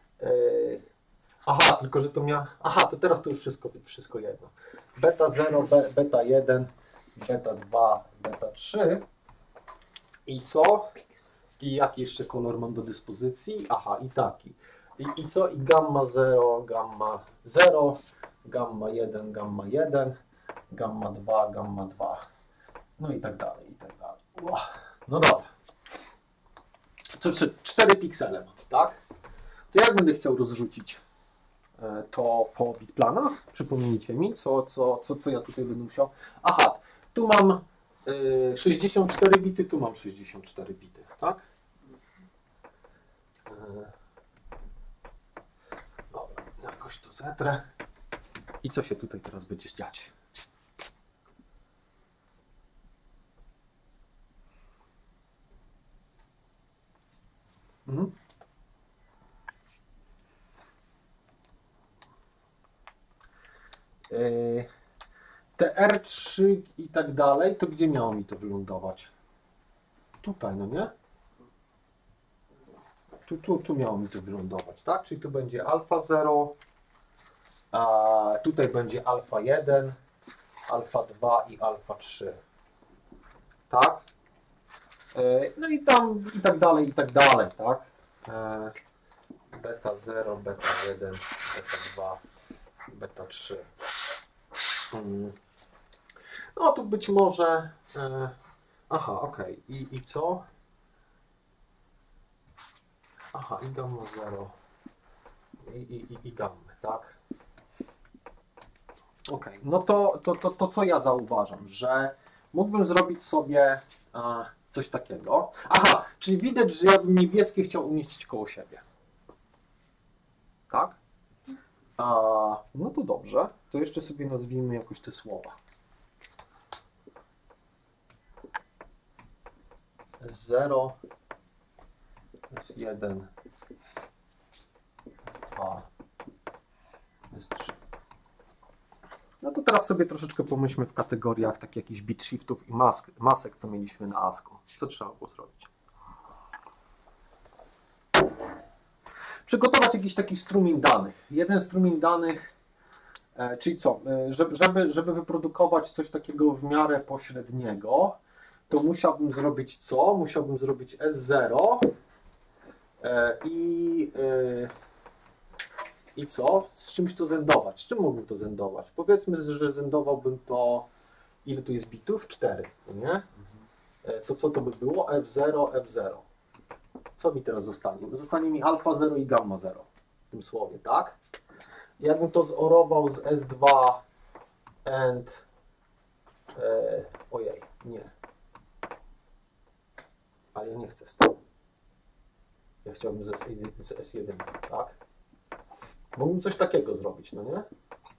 Aha, tylko że to miała... Aha, to teraz to już wszystko, wszystko jedno. Beta zero, be, beta jeden, beta dwa, beta trzy. I co? I jaki jeszcze kolor mam do dyspozycji? Aha, i taki. I, i co? I gamma zero, gamma zero, gamma jeden, gamma jeden, gamma dwa, gamma dwa. No i tak dalej, i tak dalej. Wow. No dobra. To cztery piksele mam, tak? To jak będę chciał rozrzucić to po bitplanach? Przypomnijcie mi, co, co, co, co ja tutaj będę musiał. Aha, tu mam y, sześćdziesiąt cztery bity, tu mam sześćdziesiąt cztery bity, tak? Y, dobra, jakoś to zetrę. I co się tutaj teraz będzie dziać? Mhm. Te R trzy i tak dalej, to gdzie miało mi to wylądować? Tutaj, no nie? Tu, tu, tu miało mi to wylądować, tak? Czyli tu będzie alfa zero, a tutaj będzie alfa jeden, alfa dwa i alfa trzy. Tak? No i tam i tak dalej, i tak dalej, tak? Beta zero, beta jeden, beta dwa, beta trzy. No tu być może... E, aha, okej. Okay. I, I co? Aha, i gamma zero. I, i, i, i gammy, tak? Okej. Okay. No to, to, to, to co ja zauważam, że mógłbym zrobić sobie e, coś takiego. Aha, czyli widać, że ja bym niebieskie chciał umieścić koło siebie. Tak? A, no to dobrze, to jeszcze sobie nazwijmy jakoś te słowa. S zero, S jeden, S dwa, S trzy. No to teraz sobie troszeczkę pomyślmy w kategoriach takich jakichś bit shiftów i mask, masek, co mieliśmy na ASCII. Co trzeba było zrobić? Przygotować jakiś taki strumień danych. Jeden strumień danych, e, czyli co, e, żeby, żeby wyprodukować coś takiego w miarę pośredniego, to musiałbym zrobić co? Musiałbym zrobić S zero e, i, e, i co? Z czymś to zendować. Z czym mógłbym to zendować? Powiedzmy, że zendowałbym to, ile tu jest bitów? cztery, nie? E, to co to by było? F zero, F zero. Co mi teraz zostanie? Zostanie mi alfa zero i gamma zero w tym słowie, tak? Jakbym to zorował z S dwa, and e, ojej, nie. Ale ja nie chcę z tym. Ja chciałbym z, z S jeden, tak? Mógłbym coś takiego zrobić, no nie?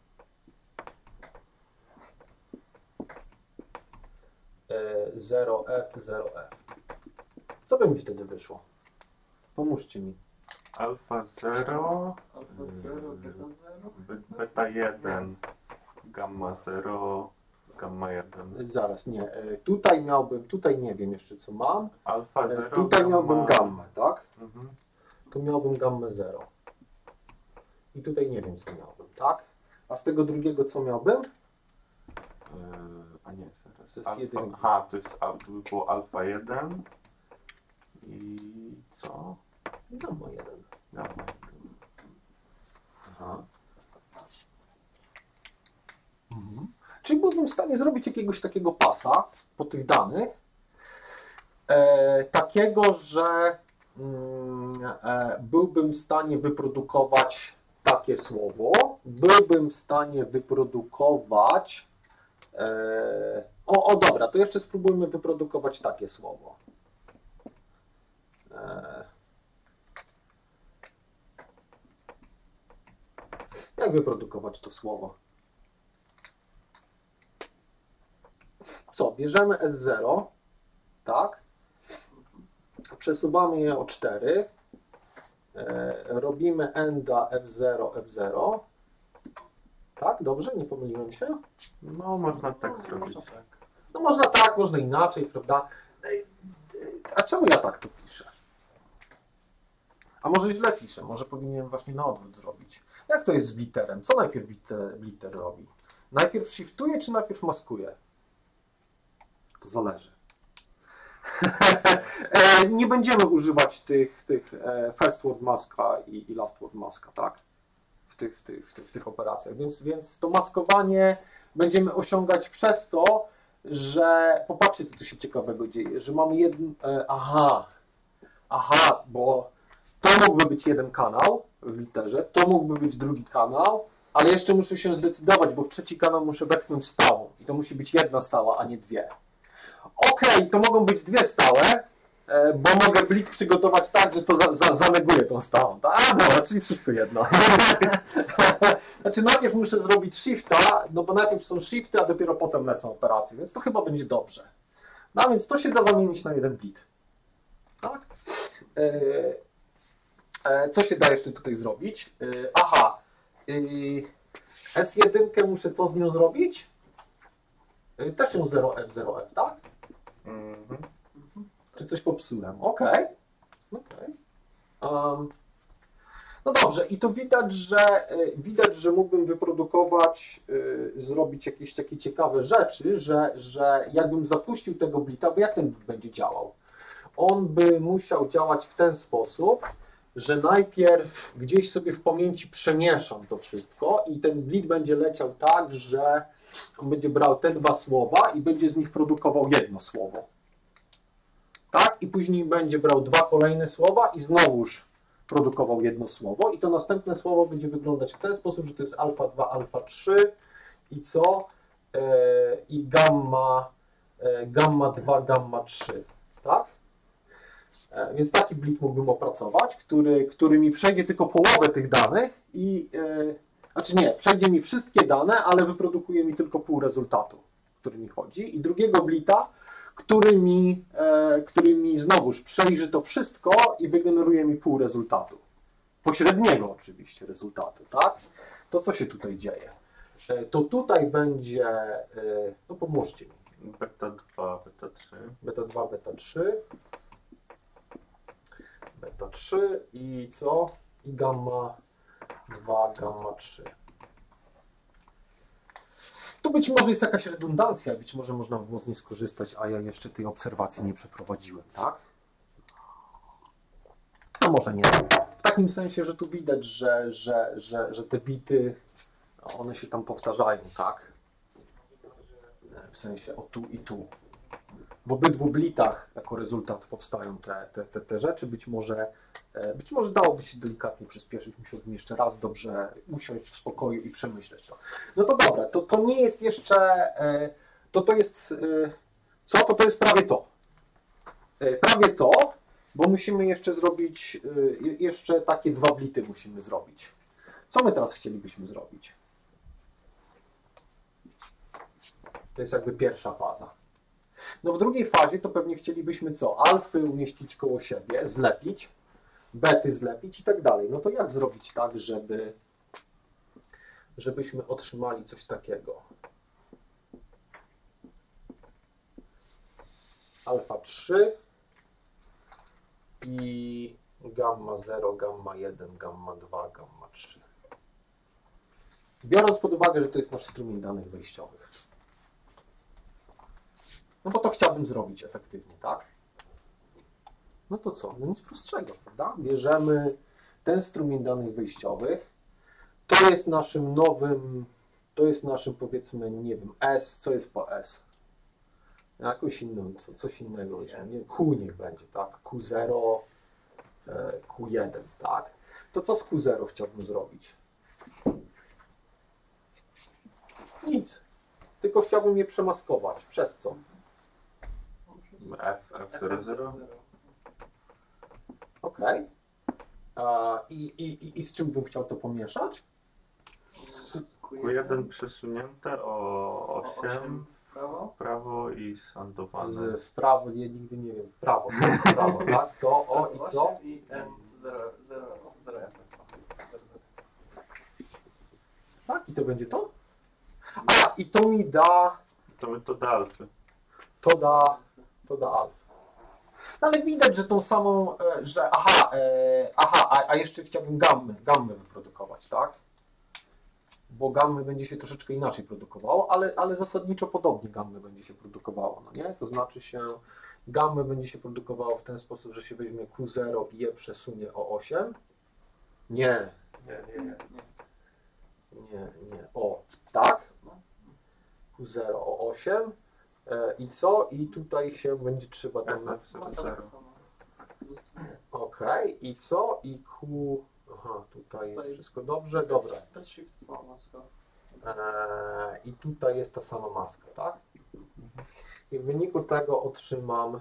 zero F, zero F. Co by mi wtedy wyszło? Pomóżcie mi. Alfa zero, Alfa zero, beta zero. be- beta jeden, gamma zero, gamma jeden. Zaraz, nie. E, Tutaj miałbym, tutaj nie wiem jeszcze co mam. Alfa E, zero, Tutaj gamma... miałbym gammę, tak? Mhm. Tu miałbym gammę zero. I tutaj nie wiem co miałbym, tak? A z tego drugiego co miałbym? Eee, a nie, zaraz. To jest Alfa, jeden. aha, to jest al- to by było alfa jeden i co? Gamma jeden. Gamma jeden. Aha. Mhm. Czyli byłbym w stanie zrobić jakiegoś takiego pasa po tych danych, e, takiego, że mm, e, byłbym w stanie wyprodukować takie słowo, byłbym w stanie wyprodukować e, o, o dobra, to jeszcze spróbujmy wyprodukować takie słowo. E, jak wyprodukować to słowo? Co? Bierzemy S zero, tak? Przesuwamy je o cztery. E, robimy enda F zero, F zero. Tak? Dobrze? Nie pomyliłem się? No, można tak zrobić. Można tak. No można tak, można inaczej, prawda? Ej, ej, A czemu ja tak to piszę? A może źle piszę? Może powinienem właśnie na odwrót zrobić. Jak to jest z blitterem? Co najpierw blitter, blitter robi? Najpierw shiftuje, czy najpierw maskuje? To zależy. E, Nie będziemy używać tych, tych e, first word maska i, i last word maska, tak? W tych, w tych, w tych, w tych operacjach. Więc, więc to maskowanie będziemy osiągać przez to, że popatrzcie, co tu się ciekawego dzieje, że mamy jeden. E, aha, aha, bo to mógłby być jeden kanał w literze, to mógłby być drugi kanał, ale jeszcze muszę się zdecydować, bo w trzeci kanał muszę wepchnąć stałą i to musi być jedna stała, a nie dwie. Okej, okay, to mogą być dwie stałe, e, bo mogę blik przygotować tak, że to za, za, zaneguje tą stałą. A dobra, czyli wszystko jedno. Znaczy najpierw muszę zrobić shifta, no bo najpierw są shifty, a dopiero potem lecą operacje, więc to chyba będzie dobrze. No więc to się da zamienić na jeden blit. Tak? E, e, co się da jeszcze tutaj zrobić? E, aha, e, S jeden muszę co z nią zrobić? E, też ją zero F, zero F, tak? Mhm. Czy coś popsułem? Okej. Okay. Um, no dobrze, i tu widać, że y, widać, że mógłbym wyprodukować, y, zrobić jakieś takie ciekawe rzeczy, że, że jakbym zapuścił tego blita, bo jak ten blit będzie działał? On by musiał działać w ten sposób, że najpierw gdzieś sobie w pamięci przemieszam to wszystko i ten blit będzie leciał tak, że on będzie brał te dwa słowa i będzie z nich produkował jedno słowo. Tak? I później będzie brał dwa kolejne słowa i znowuż produkował jedno słowo. I to następne słowo będzie wyglądać w ten sposób, że to jest alfa dwa, alfa trzy i co? E, I gamma, e, gamma dwa, gamma trzy. Tak? E, więc taki blit mógłbym opracować, który, który mi przejdzie tylko połowę tych danych i e, Znaczy nie, przejdzie mi wszystkie dane, ale wyprodukuje mi tylko pół rezultatu, o który mi chodzi. I drugiego blita, który mi, e, który mi znowuż przejrzy to wszystko i wygeneruje mi pół rezultatu. Pośredniego oczywiście rezultatu, tak? To co się tutaj dzieje? E, to tutaj będzie, e, no pomóżcie mi. Beta dwa, beta trzy. Beta dwa, beta trzy. Beta trzy i co? I gamma dwa, gamma trzy. Tu być może jest jakaś redundancja, być może można było z niej skorzystać, a ja jeszcze tej obserwacji nie przeprowadziłem, tak? A może nie. W takim sensie, że tu widać, że, że, że, że te bity, one się tam powtarzają, tak? W sensie o tu i tu. W obydwu blitach jako rezultat powstają te, te, te, te rzeczy. Być może Być może dałoby się delikatnie przyspieszyć, musiałbym jeszcze raz dobrze usiąść w spokoju i przemyśleć to. No to dobra, to, to nie jest jeszcze, to to jest, co? To to jest prawie to. Prawie to, bo musimy jeszcze zrobić, jeszcze takie dwa blity musimy zrobić. Co my teraz chcielibyśmy zrobić? To jest jakby pierwsza faza. No w drugiej fazie to pewnie chcielibyśmy co? Alfy umieścić koło siebie, zlepić, bety zlepić i tak dalej. No to jak zrobić tak, żeby żebyśmy otrzymali coś takiego? Alfa trzy i gamma zero, gamma jeden, gamma dwa, gamma trzy. Biorąc pod uwagę, że to jest nasz strumień danych wejściowych. No bo to chciałbym zrobić efektywnie, tak? No to co? No nic prostszego, prawda? Bierzemy ten strumień danych wyjściowych. To jest naszym nowym, to jest naszym, powiedzmy, nie wiem, S. Co jest po S? Jakoś inną, co, coś innego. Nie, Q niech będzie, tak? Q zero, Q jeden, tak? To co z Q zero chciałbym zrobić? Nic. Tylko chciałbym je przemaskować. Przez co? F, F zero zero. Ok. I, i, I z czym bym chciał to pomieszać? Q jeden przesunięte o osiem w prawo. w prawo i sandowane. Z, w prawo, ja nigdy nie wiem, w prawo, w prawo, tak? To o i co? I N zero zero. Tak, i to będzie to? A, i to mi da, To my to da alfy. to da, to da alfa. No ale widać, że tą samą, e, że aha, e, aha, a, a jeszcze chciałbym gammy, gammy wyprodukować, tak? Bo gammy będzie się troszeczkę inaczej produkowało, ale, ale zasadniczo podobnie gammy będzie się produkowało, no nie? To znaczy się, gammy będzie się produkowało w ten sposób, że się weźmie Q zero i je przesunie o osiem. Nie, nie, nie, nie. Nie, nie. O, tak? Q zero o osiem. E, I co? I tutaj się będzie trzeba tam... F zero zero. Ok, i co? I Q... Aha, tutaj jest wszystko dobrze, dobra. Bez shift sama maska. E, I tutaj jest ta sama maska, tak? I w wyniku tego otrzymam...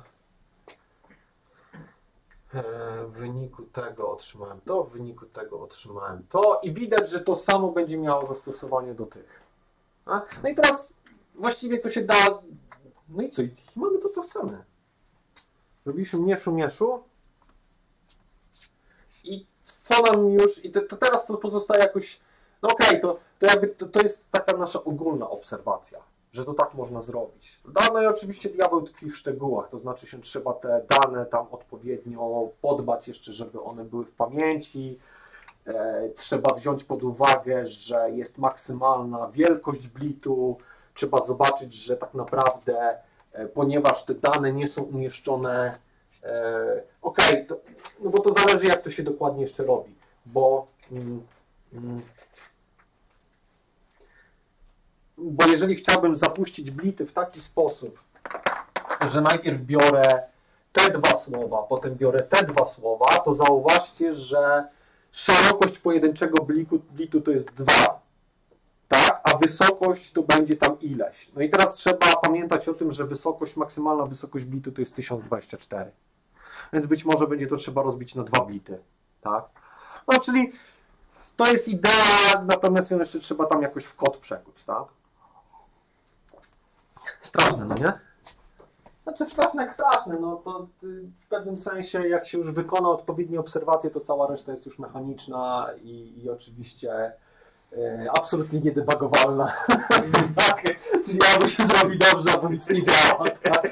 E, w wyniku tego otrzymałem to, w wyniku tego otrzymałem to i widać, że to samo będzie miało zastosowanie do tych. A? No i teraz właściwie to się da... No i co? I mamy to, co chcemy. Robiliśmy mieszu, mieszu i to nam już... I to, to teraz to pozostaje jakoś... No okej, okay, to, to jakby to, to jest taka nasza ogólna obserwacja, że to tak można zrobić. No i oczywiście diabeł tkwi w szczegółach, to znaczy się trzeba te dane tam odpowiednio podbać jeszcze, żeby one były w pamięci. E, trzeba wziąć pod uwagę, że jest maksymalna wielkość blitu. Trzeba zobaczyć, że tak naprawdę, e, ponieważ te dane nie są umieszczone, e, okej, okay, no bo to zależy, jak to się dokładnie jeszcze robi, bo mm, mm, Bo jeżeli chciałbym zapuścić blity w taki sposób, że najpierw biorę te dwa słowa, potem biorę te dwa słowa, to zauważcie, że szerokość pojedynczego bliku, blitu to jest dwa, tak? A wysokość to będzie tam ileś. No i teraz trzeba pamiętać o tym, że wysokość, maksymalna wysokość blitu to jest tysiąc dwadzieścia cztery. Więc być może będzie to trzeba rozbić na dwa blity, tak? No czyli to jest idea, natomiast ją jeszcze trzeba tam jakoś w kod przekuć, tak? Straszne, no nie? Znaczy straszne jak straszne, no to w pewnym sensie jak się już wykona odpowiednie obserwacje, to cała reszta jest już mechaniczna i, i oczywiście e, absolutnie niedebagowalna. Tak? Czyli albo się zrobi dobrze, albo nic nie działa. Tak?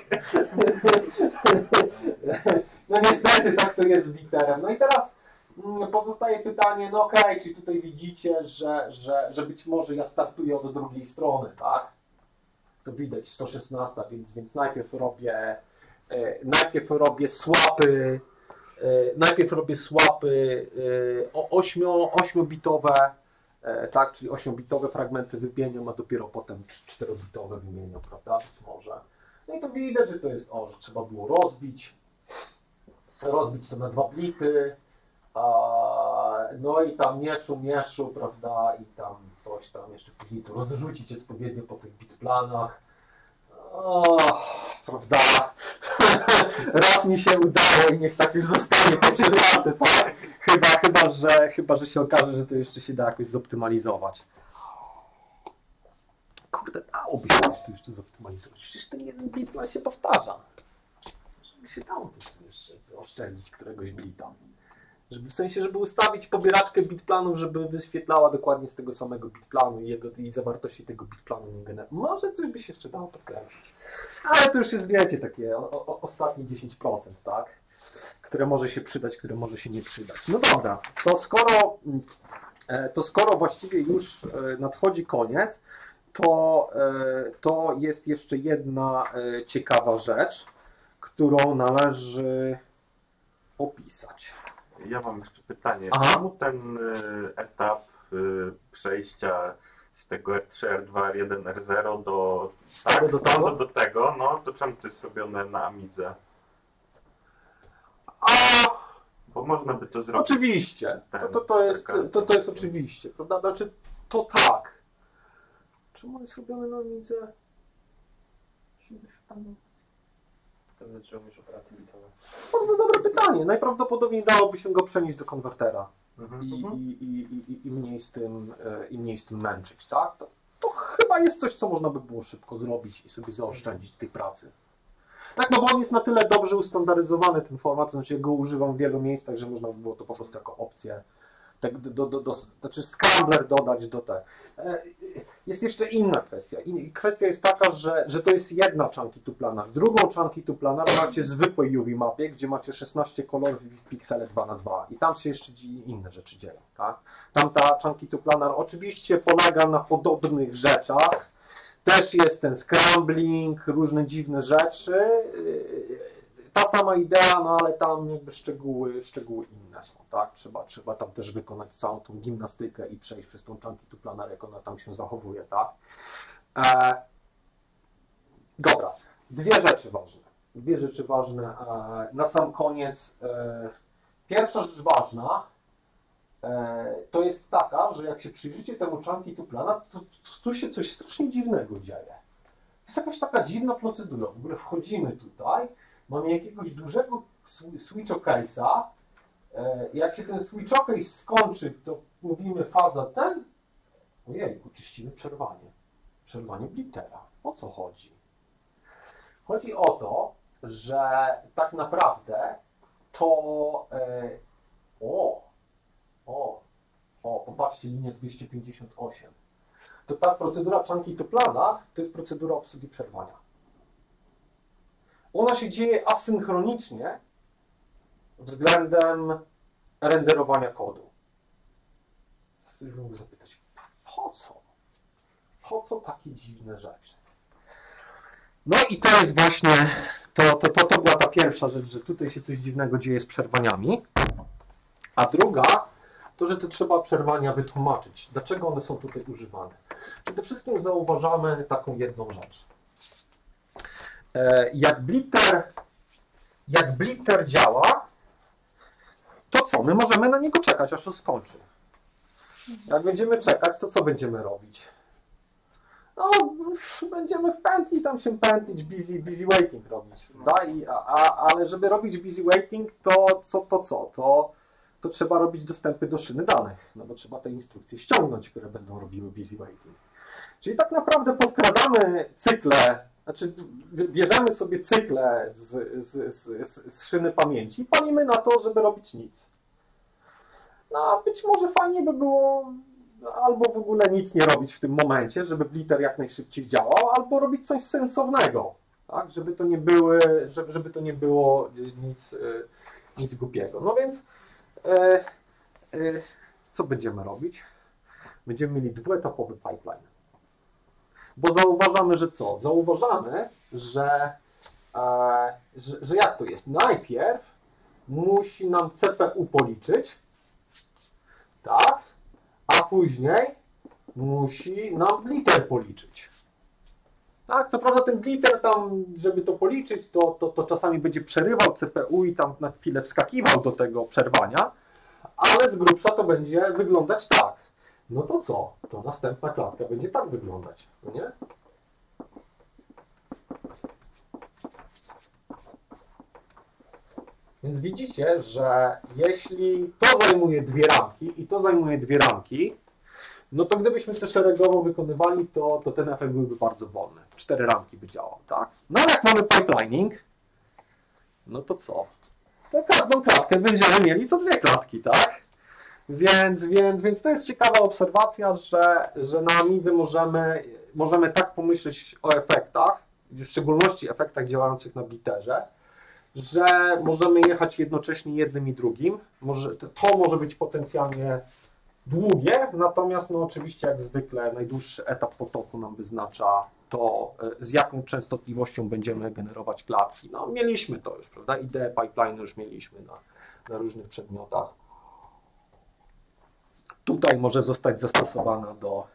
No niestety tak to jest z biterem. No i teraz mm, pozostaje pytanie, no okej, okay, czyli tutaj widzicie, że, że, że być może ja startuję od drugiej strony, tak? To widać sto szesnaście, więc, więc najpierw robię e, najpierw robię swapy e, najpierw robię swapy e, o ośmiobitowe, e, tak, czyli ośmiobitowe fragmenty wymieniam, a dopiero potem czterobitowe wymieniam, prawda, być może. No i to widać, że to jest, o, że trzeba było rozbić, rozbić to na dwa blity, A, no i tam mieszu, mieszu, prawda, i tam coś tam jeszcze później to rozrzucić odpowiednio po tych bitplanach. O, prawda, raz mi się udało i niech tak już zostanie po trzy razy, tak? Chyba, chyba, że, chyba, że się okaże, że to jeszcze się da jakoś zoptymalizować. Kurde, dałoby się coś tu jeszcze zoptymalizować. Przecież ten jeden bitplan się powtarza. Żeby się dało coś tu jeszcze oszczędzić, któregoś bita. Żeby, w sensie, żeby ustawić pobieraczkę bitplanów, żeby wyświetlała dokładnie z tego samego bitplanu i, jego, i zawartości tego bitplanu nie generuje. Może coś by się jeszcze dało podkręcić. Ale to już jest, wiecie, takie o, o, ostatnie dziesięć procent, tak? Które może się przydać, które może się nie przydać. No dobra, to skoro, to skoro właściwie już nadchodzi koniec, to, to jest jeszcze jedna ciekawa rzecz, którą należy opisać. Ja mam jeszcze pytanie. Aha. Czemu ten y, etap y, przejścia z tego R trzy, R dwa, R jeden, R zero do, tak, do tego? do tego, no to czemu to jest robione na Amidze? A, Bo można by to zrobić. oczywiście, to, to, to, jest, to, to jest oczywiście, prawda? Znaczy, to tak. Czemu jest robione na Amidze? Wtedy czy umiesz operacje bitowe? Bardzo dobre pytanie. Najprawdopodobniej dałoby się go przenieść do konwertera Mhm. i, i, i, i, i, mniej z tym, e, i mniej z tym męczyć, tak? To, to chyba jest coś, co można by było szybko zrobić i sobie zaoszczędzić tej pracy. Tak, no bo on jest na tyle dobrze ustandaryzowany, ten format, to znaczy ja go używam w wielu miejscach, że można by było to po prostu jako opcję, tak, do, do, do, znaczy scrambler dodać do te. Jest jeszcze inna kwestia. I kwestia jest taka, że, że to jest jedna chunky to planar. Drugą chunky to planar macie zwykłej U V mapie, gdzie macie szesnaście kolorów i piksele dwa na dwa. I tam się jeszcze inne rzeczy dzieją. Tak? Tamta chunky to planar oczywiście polega na podobnych rzeczach. Też jest ten scrambling, różne dziwne rzeczy. Ta sama idea, no ale tam jakby szczegóły, szczegóły inne są, tak? Trzeba, trzeba tam też wykonać całą tą gimnastykę i przejść przez tą chunky to planar, jak ona tam się zachowuje, tak? E, dobra, dwie rzeczy ważne. Dwie rzeczy ważne. E, na sam koniec. E, pierwsza rzecz ważna e, to jest taka, że jak się przyjrzycie temu chunky to planar, to, to tu się coś strasznie dziwnego dzieje. To jest jakaś taka dziwna procedura. W ogóle wchodzimy tutaj, mamy jakiegoś dużego switch case'a. Jak się ten switch case skończy, to mówimy faza ten. Ojej, czyścimy przerwanie. Przerwanie blittera. O co chodzi? Chodzi o to, że tak naprawdę to... E, o, o, o, popatrzcie, linia dwieście pięćdziesiąt osiem. To ta procedura chunky to planar to jest procedura obsługi przerwania. Ona się dzieje asynchronicznie względem renderowania kodu. Ktoś mógł zapytać, po co? Po co takie dziwne rzeczy? No i to jest właśnie, to, to, to, to była ta pierwsza rzecz, że tutaj się coś dziwnego dzieje z przerwaniami. A druga, to, że to trzeba przerwania wytłumaczyć. Dlaczego one są tutaj używane? Przede wszystkim zauważamy taką jedną rzecz. Jak blitter, jak blitter działa, to co? My możemy na niego czekać, aż to skończy. Jak będziemy czekać, to co będziemy robić? No, będziemy w pętli, tam się pętlić, busy, busy waiting robić, prawda? I, a, a, ale żeby robić busy waiting, to co? To, co? To, to trzeba robić dostępy do szyny danych, no bo trzeba te instrukcje ściągnąć, które będą robiły busy waiting. Czyli tak naprawdę podkradamy cykle. Znaczy, bierzemy sobie cykle z, z, z, z szyny pamięci i palimy na to, żeby robić nic. No, a być może fajnie by było albo w ogóle nic nie robić w tym momencie, żeby blitter jak najszybciej działał, albo robić coś sensownego, tak? Żeby to nie były, żeby, żeby to nie było nic, nic głupiego. No więc, e, e, co będziemy robić? Będziemy mieli dwuetapowy pipeline. Bo zauważamy, że co? Zauważamy, że, e, że, że jak to jest? Najpierw musi nam C P U policzyć, tak? A później musi nam blitter policzyć. Tak, co prawda ten blitter tam, żeby to policzyć, to, to, to czasami będzie przerywał C P U i tam na chwilę wskakiwał do tego przerwania, ale z grubsza to będzie wyglądać tak. No to co? To następna klatka będzie tak wyglądać, no nie? Więc widzicie, że jeśli to zajmuje dwie ramki i to zajmuje dwie ramki, no to gdybyśmy to szeregowo wykonywali, to, to ten efekt byłby bardzo wolny. Cztery ramki by działał, tak? No ale jak mamy pipelining, no to co? To każdą klatkę będziemy mieli co dwie klatki, tak? Więc, więc, więc to jest ciekawa obserwacja, że, że na Amidze możemy, możemy tak pomyśleć o efektach, w szczególności efektach działających na bliterze, że możemy jechać jednocześnie jednym i drugim. Może, to może być potencjalnie długie, natomiast no oczywiście jak zwykle najdłuższy etap potoku nam wyznacza to, z jaką częstotliwością będziemy generować klatki. No mieliśmy to już, prawda? Ideę pipeline już mieliśmy na, na różnych przedmiotach. Tutaj może zostać zastosowana do...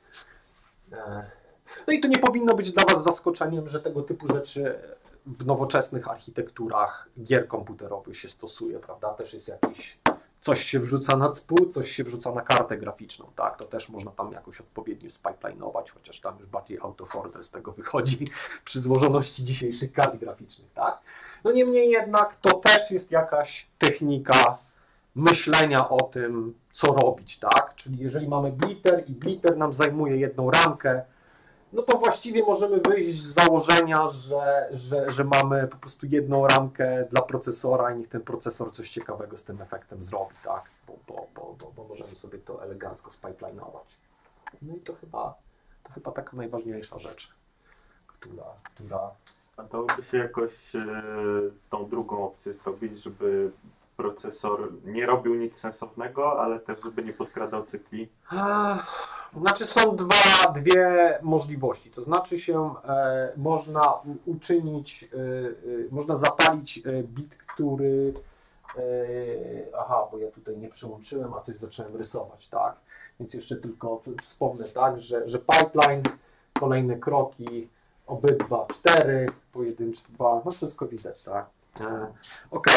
No i to nie powinno być dla Was zaskoczeniem, że tego typu rzeczy w nowoczesnych architekturach gier komputerowych się stosuje, prawda? Też jest jakiś... Coś się wrzuca na C P U, coś się wrzuca na kartę graficzną, tak? To też można tam jakoś odpowiednio spipelinować, chociaż tam już bardziej out of order z tego wychodzi przy złożoności dzisiejszych kart graficznych, tak? No niemniej jednak to też jest jakaś technika myślenia o tym, co robić, tak? Czyli jeżeli mamy bliter i bliter nam zajmuje jedną ramkę, no to właściwie możemy wyjść z założenia, że, że, że mamy po prostu jedną ramkę dla procesora i niech ten procesor coś ciekawego z tym efektem zrobi, tak? Bo, bo, bo, bo, bo możemy sobie to elegancko spipelinować. No i to chyba, to chyba taka najważniejsza rzecz, która... która... A dałoby się jakoś e, tą drugą opcję zrobić, żeby procesor nie robił nic sensownego, ale też żeby nie podkradał cykli? Znaczy są dwa, dwie możliwości, to znaczy się e, można uczynić, e, e, można zapalić e, bit, który, e, aha, bo ja tutaj nie przyłączyłem, a coś zacząłem rysować, tak, więc jeszcze tylko wspomnę, tak, że, że pipeline, kolejne kroki, obydwa cztery, pojedyncze dwa, no wszystko widać, tak. E, ok,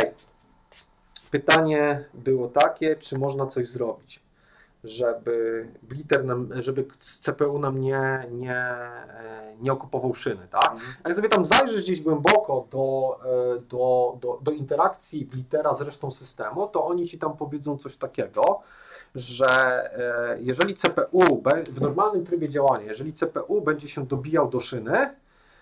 pytanie było takie, czy można coś zrobić, żeby bliter nam, żeby C P U nam nie, nie, nie okupował szyny, tak? Mhm. Jak sobie tam zajrzysz gdzieś głęboko do, do, do, do interakcji blitera z resztą systemu, to oni ci tam powiedzą coś takiego, że jeżeli C P U w normalnym trybie działania, jeżeli C P U będzie się dobijał do szyny,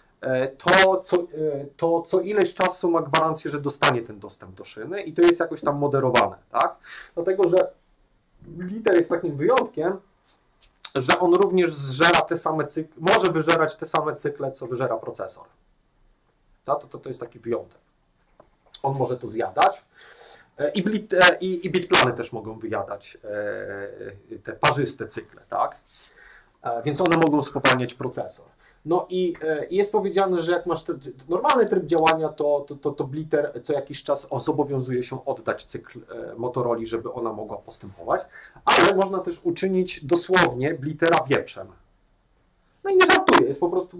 to co, to co ileś czasu ma gwarancję, że dostanie ten dostęp do szyny i to jest jakoś tam moderowane, tak? Dlatego, że bliter jest takim wyjątkiem, że on również zżera te same cykle, może wyżerać te same cykle, co wyżera procesor. To, to, to jest taki wyjątek. On może to zjadać i, blit, i, i bitplany też mogą wyjadać te parzyste cykle, tak? Więc one mogą spowalniać procesor. No i jest powiedziane, że jak masz ten normalny tryb działania, to, to, to, to bliter co jakiś czas zobowiązuje się oddać cykl Motorola, żeby ona mogła postępować, ale można też uczynić dosłownie blitera wieprzem. No i nie żartuję, jest po prostu,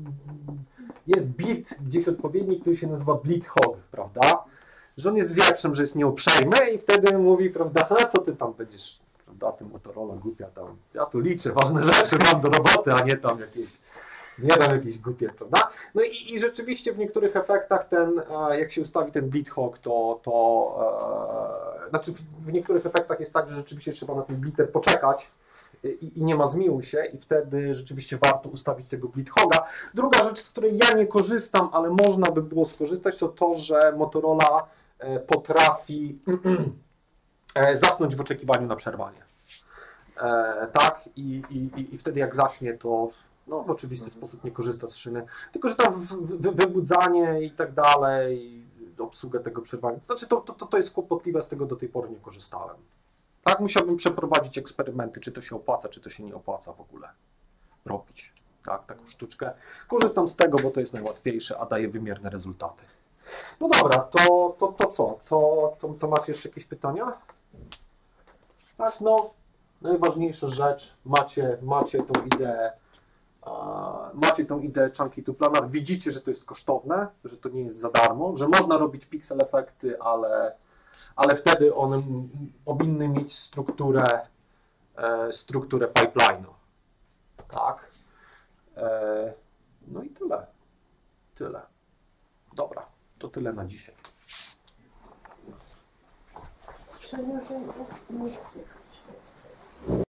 jest blit gdzieś odpowiedni, który się nazywa blit hog, prawda? Że on jest wieprzem, że jest nieuprzejmy i wtedy mówi, prawda, a co ty tam będziesz, prawda, ty Motorola głupia tam, ja tu liczę, ważne rzeczy mam do roboty, a nie tam jakieś nie dam jakieś głupie, prawda? No i, i rzeczywiście w niektórych efektach ten, jak się ustawi ten blit hog, to, to e, znaczy w, w niektórych efektach jest tak, że rzeczywiście trzeba na ten bliter poczekać i, i nie ma zmiłuj się i wtedy rzeczywiście warto ustawić tego blit hoga. Druga rzecz, z której ja nie korzystam, ale można by było skorzystać, to to, że Motorola potrafi zasnąć w oczekiwaniu na przerwanie. E, tak? I, i, i wtedy jak zaśnie, to no, w oczywisty sposób nie korzysta z szyny, tylko że tam w, w, wybudzanie i tak dalej, obsługę tego przerwania. Znaczy to, to, to jest kłopotliwe, z tego do tej pory nie korzystałem. Tak, musiałbym przeprowadzić eksperymenty, czy to się opłaca, czy to się nie opłaca w ogóle robić. Tak, taką sztuczkę. Korzystam z tego, bo to jest najłatwiejsze, a daje wymierne rezultaty. No dobra, to, to, to co? To, to, to macie jeszcze jakieś pytania? Tak, no, najważniejsza rzecz, macie, macie tą ideę, macie tą ideę Chunky to Planar, widzicie, że to jest kosztowne, że to nie jest za darmo, że można robić pixel efekty, ale, ale wtedy one m- powinny mieć strukturę, e, strukturę pipeline'u. Tak. E, no i tyle. Tyle. Dobra, to tyle na dzisiaj. Przeniosę nie chcę.